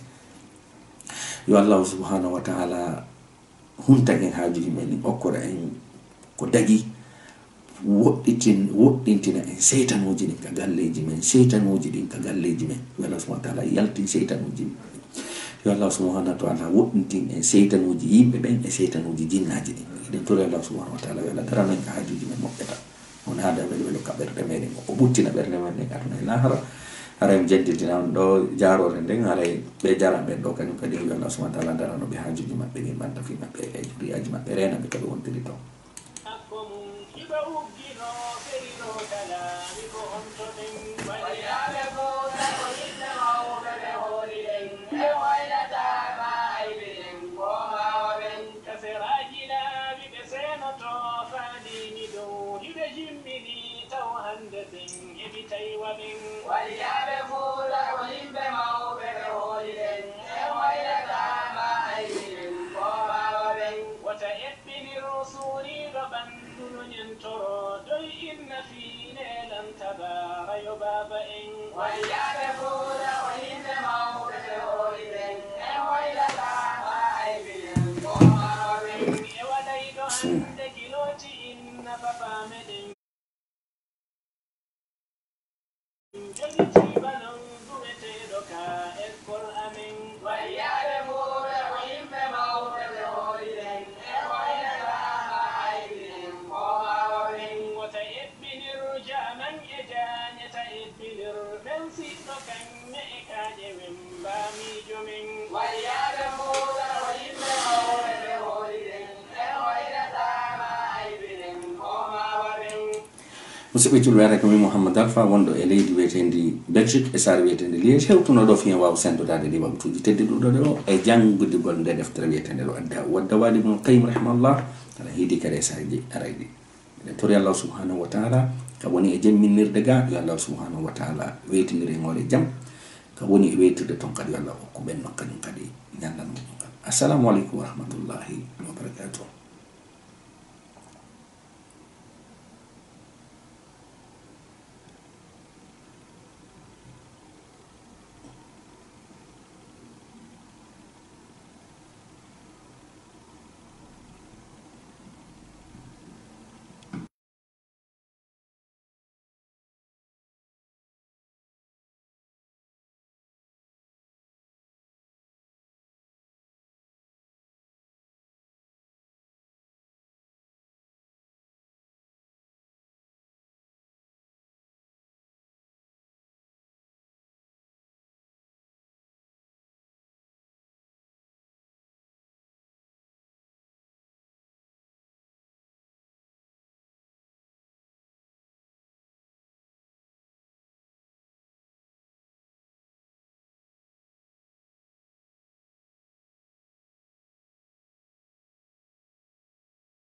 [SPEAKER 1] yo allahu subhanahu wa taala hunta en hajuji men ɗin okkora en ko dagui woɗɗintina en seytanuji ɗin ka galleji men seytanuji ɗin ka galleji men yo allah subhanahu wa taala yaltin seytanuji yo allah subhanahu wa taala woɗɗintin en seytanuji yimɓe ɓen e seytanuji jinnaji ɗin eɗen tori allah subhanahu wa taala yo allah darano en ka hajuji men moƴƴata on haada welo welo ka ɓerɗe meɗen o ɓuttina ɓerɗe meɗen aduna e lahara haray mi jentintina on ɗo jarore nden haray ɓe jaraɓen ɗo kañum kadi yo allah subhanahu wa taala daranoɓe hajuji maɓɓe ɗin banta fi maɓɓe e juriyaji maɓɓe renaɓe kaɓe wontiri to musidɓe julɓe ko min Mouhammad Alpha wonɗo e leydi wiyetendi Belgique e saare wiyetendi Liège hewtuno ɗo fiyen wawa sendodade ɗi wabtuji tedduɗo ɗo o e janggudigol nde deftere wiyetende ɗo wadda wali ibn Qayyim rahimahullah ala hiidi kadi e sahaji arayɗi eɗen tori Allah subhanahu wa taala ka woni e jamminirde ga yo Allah subhanahu wa taala weytiniri ngole jaam ka woni e weytirde ton kadi yo Allah hokku ɓenno kañum kadi ñallan muɗum assalamu aleykum wa rahmatullahi wa barakatuh.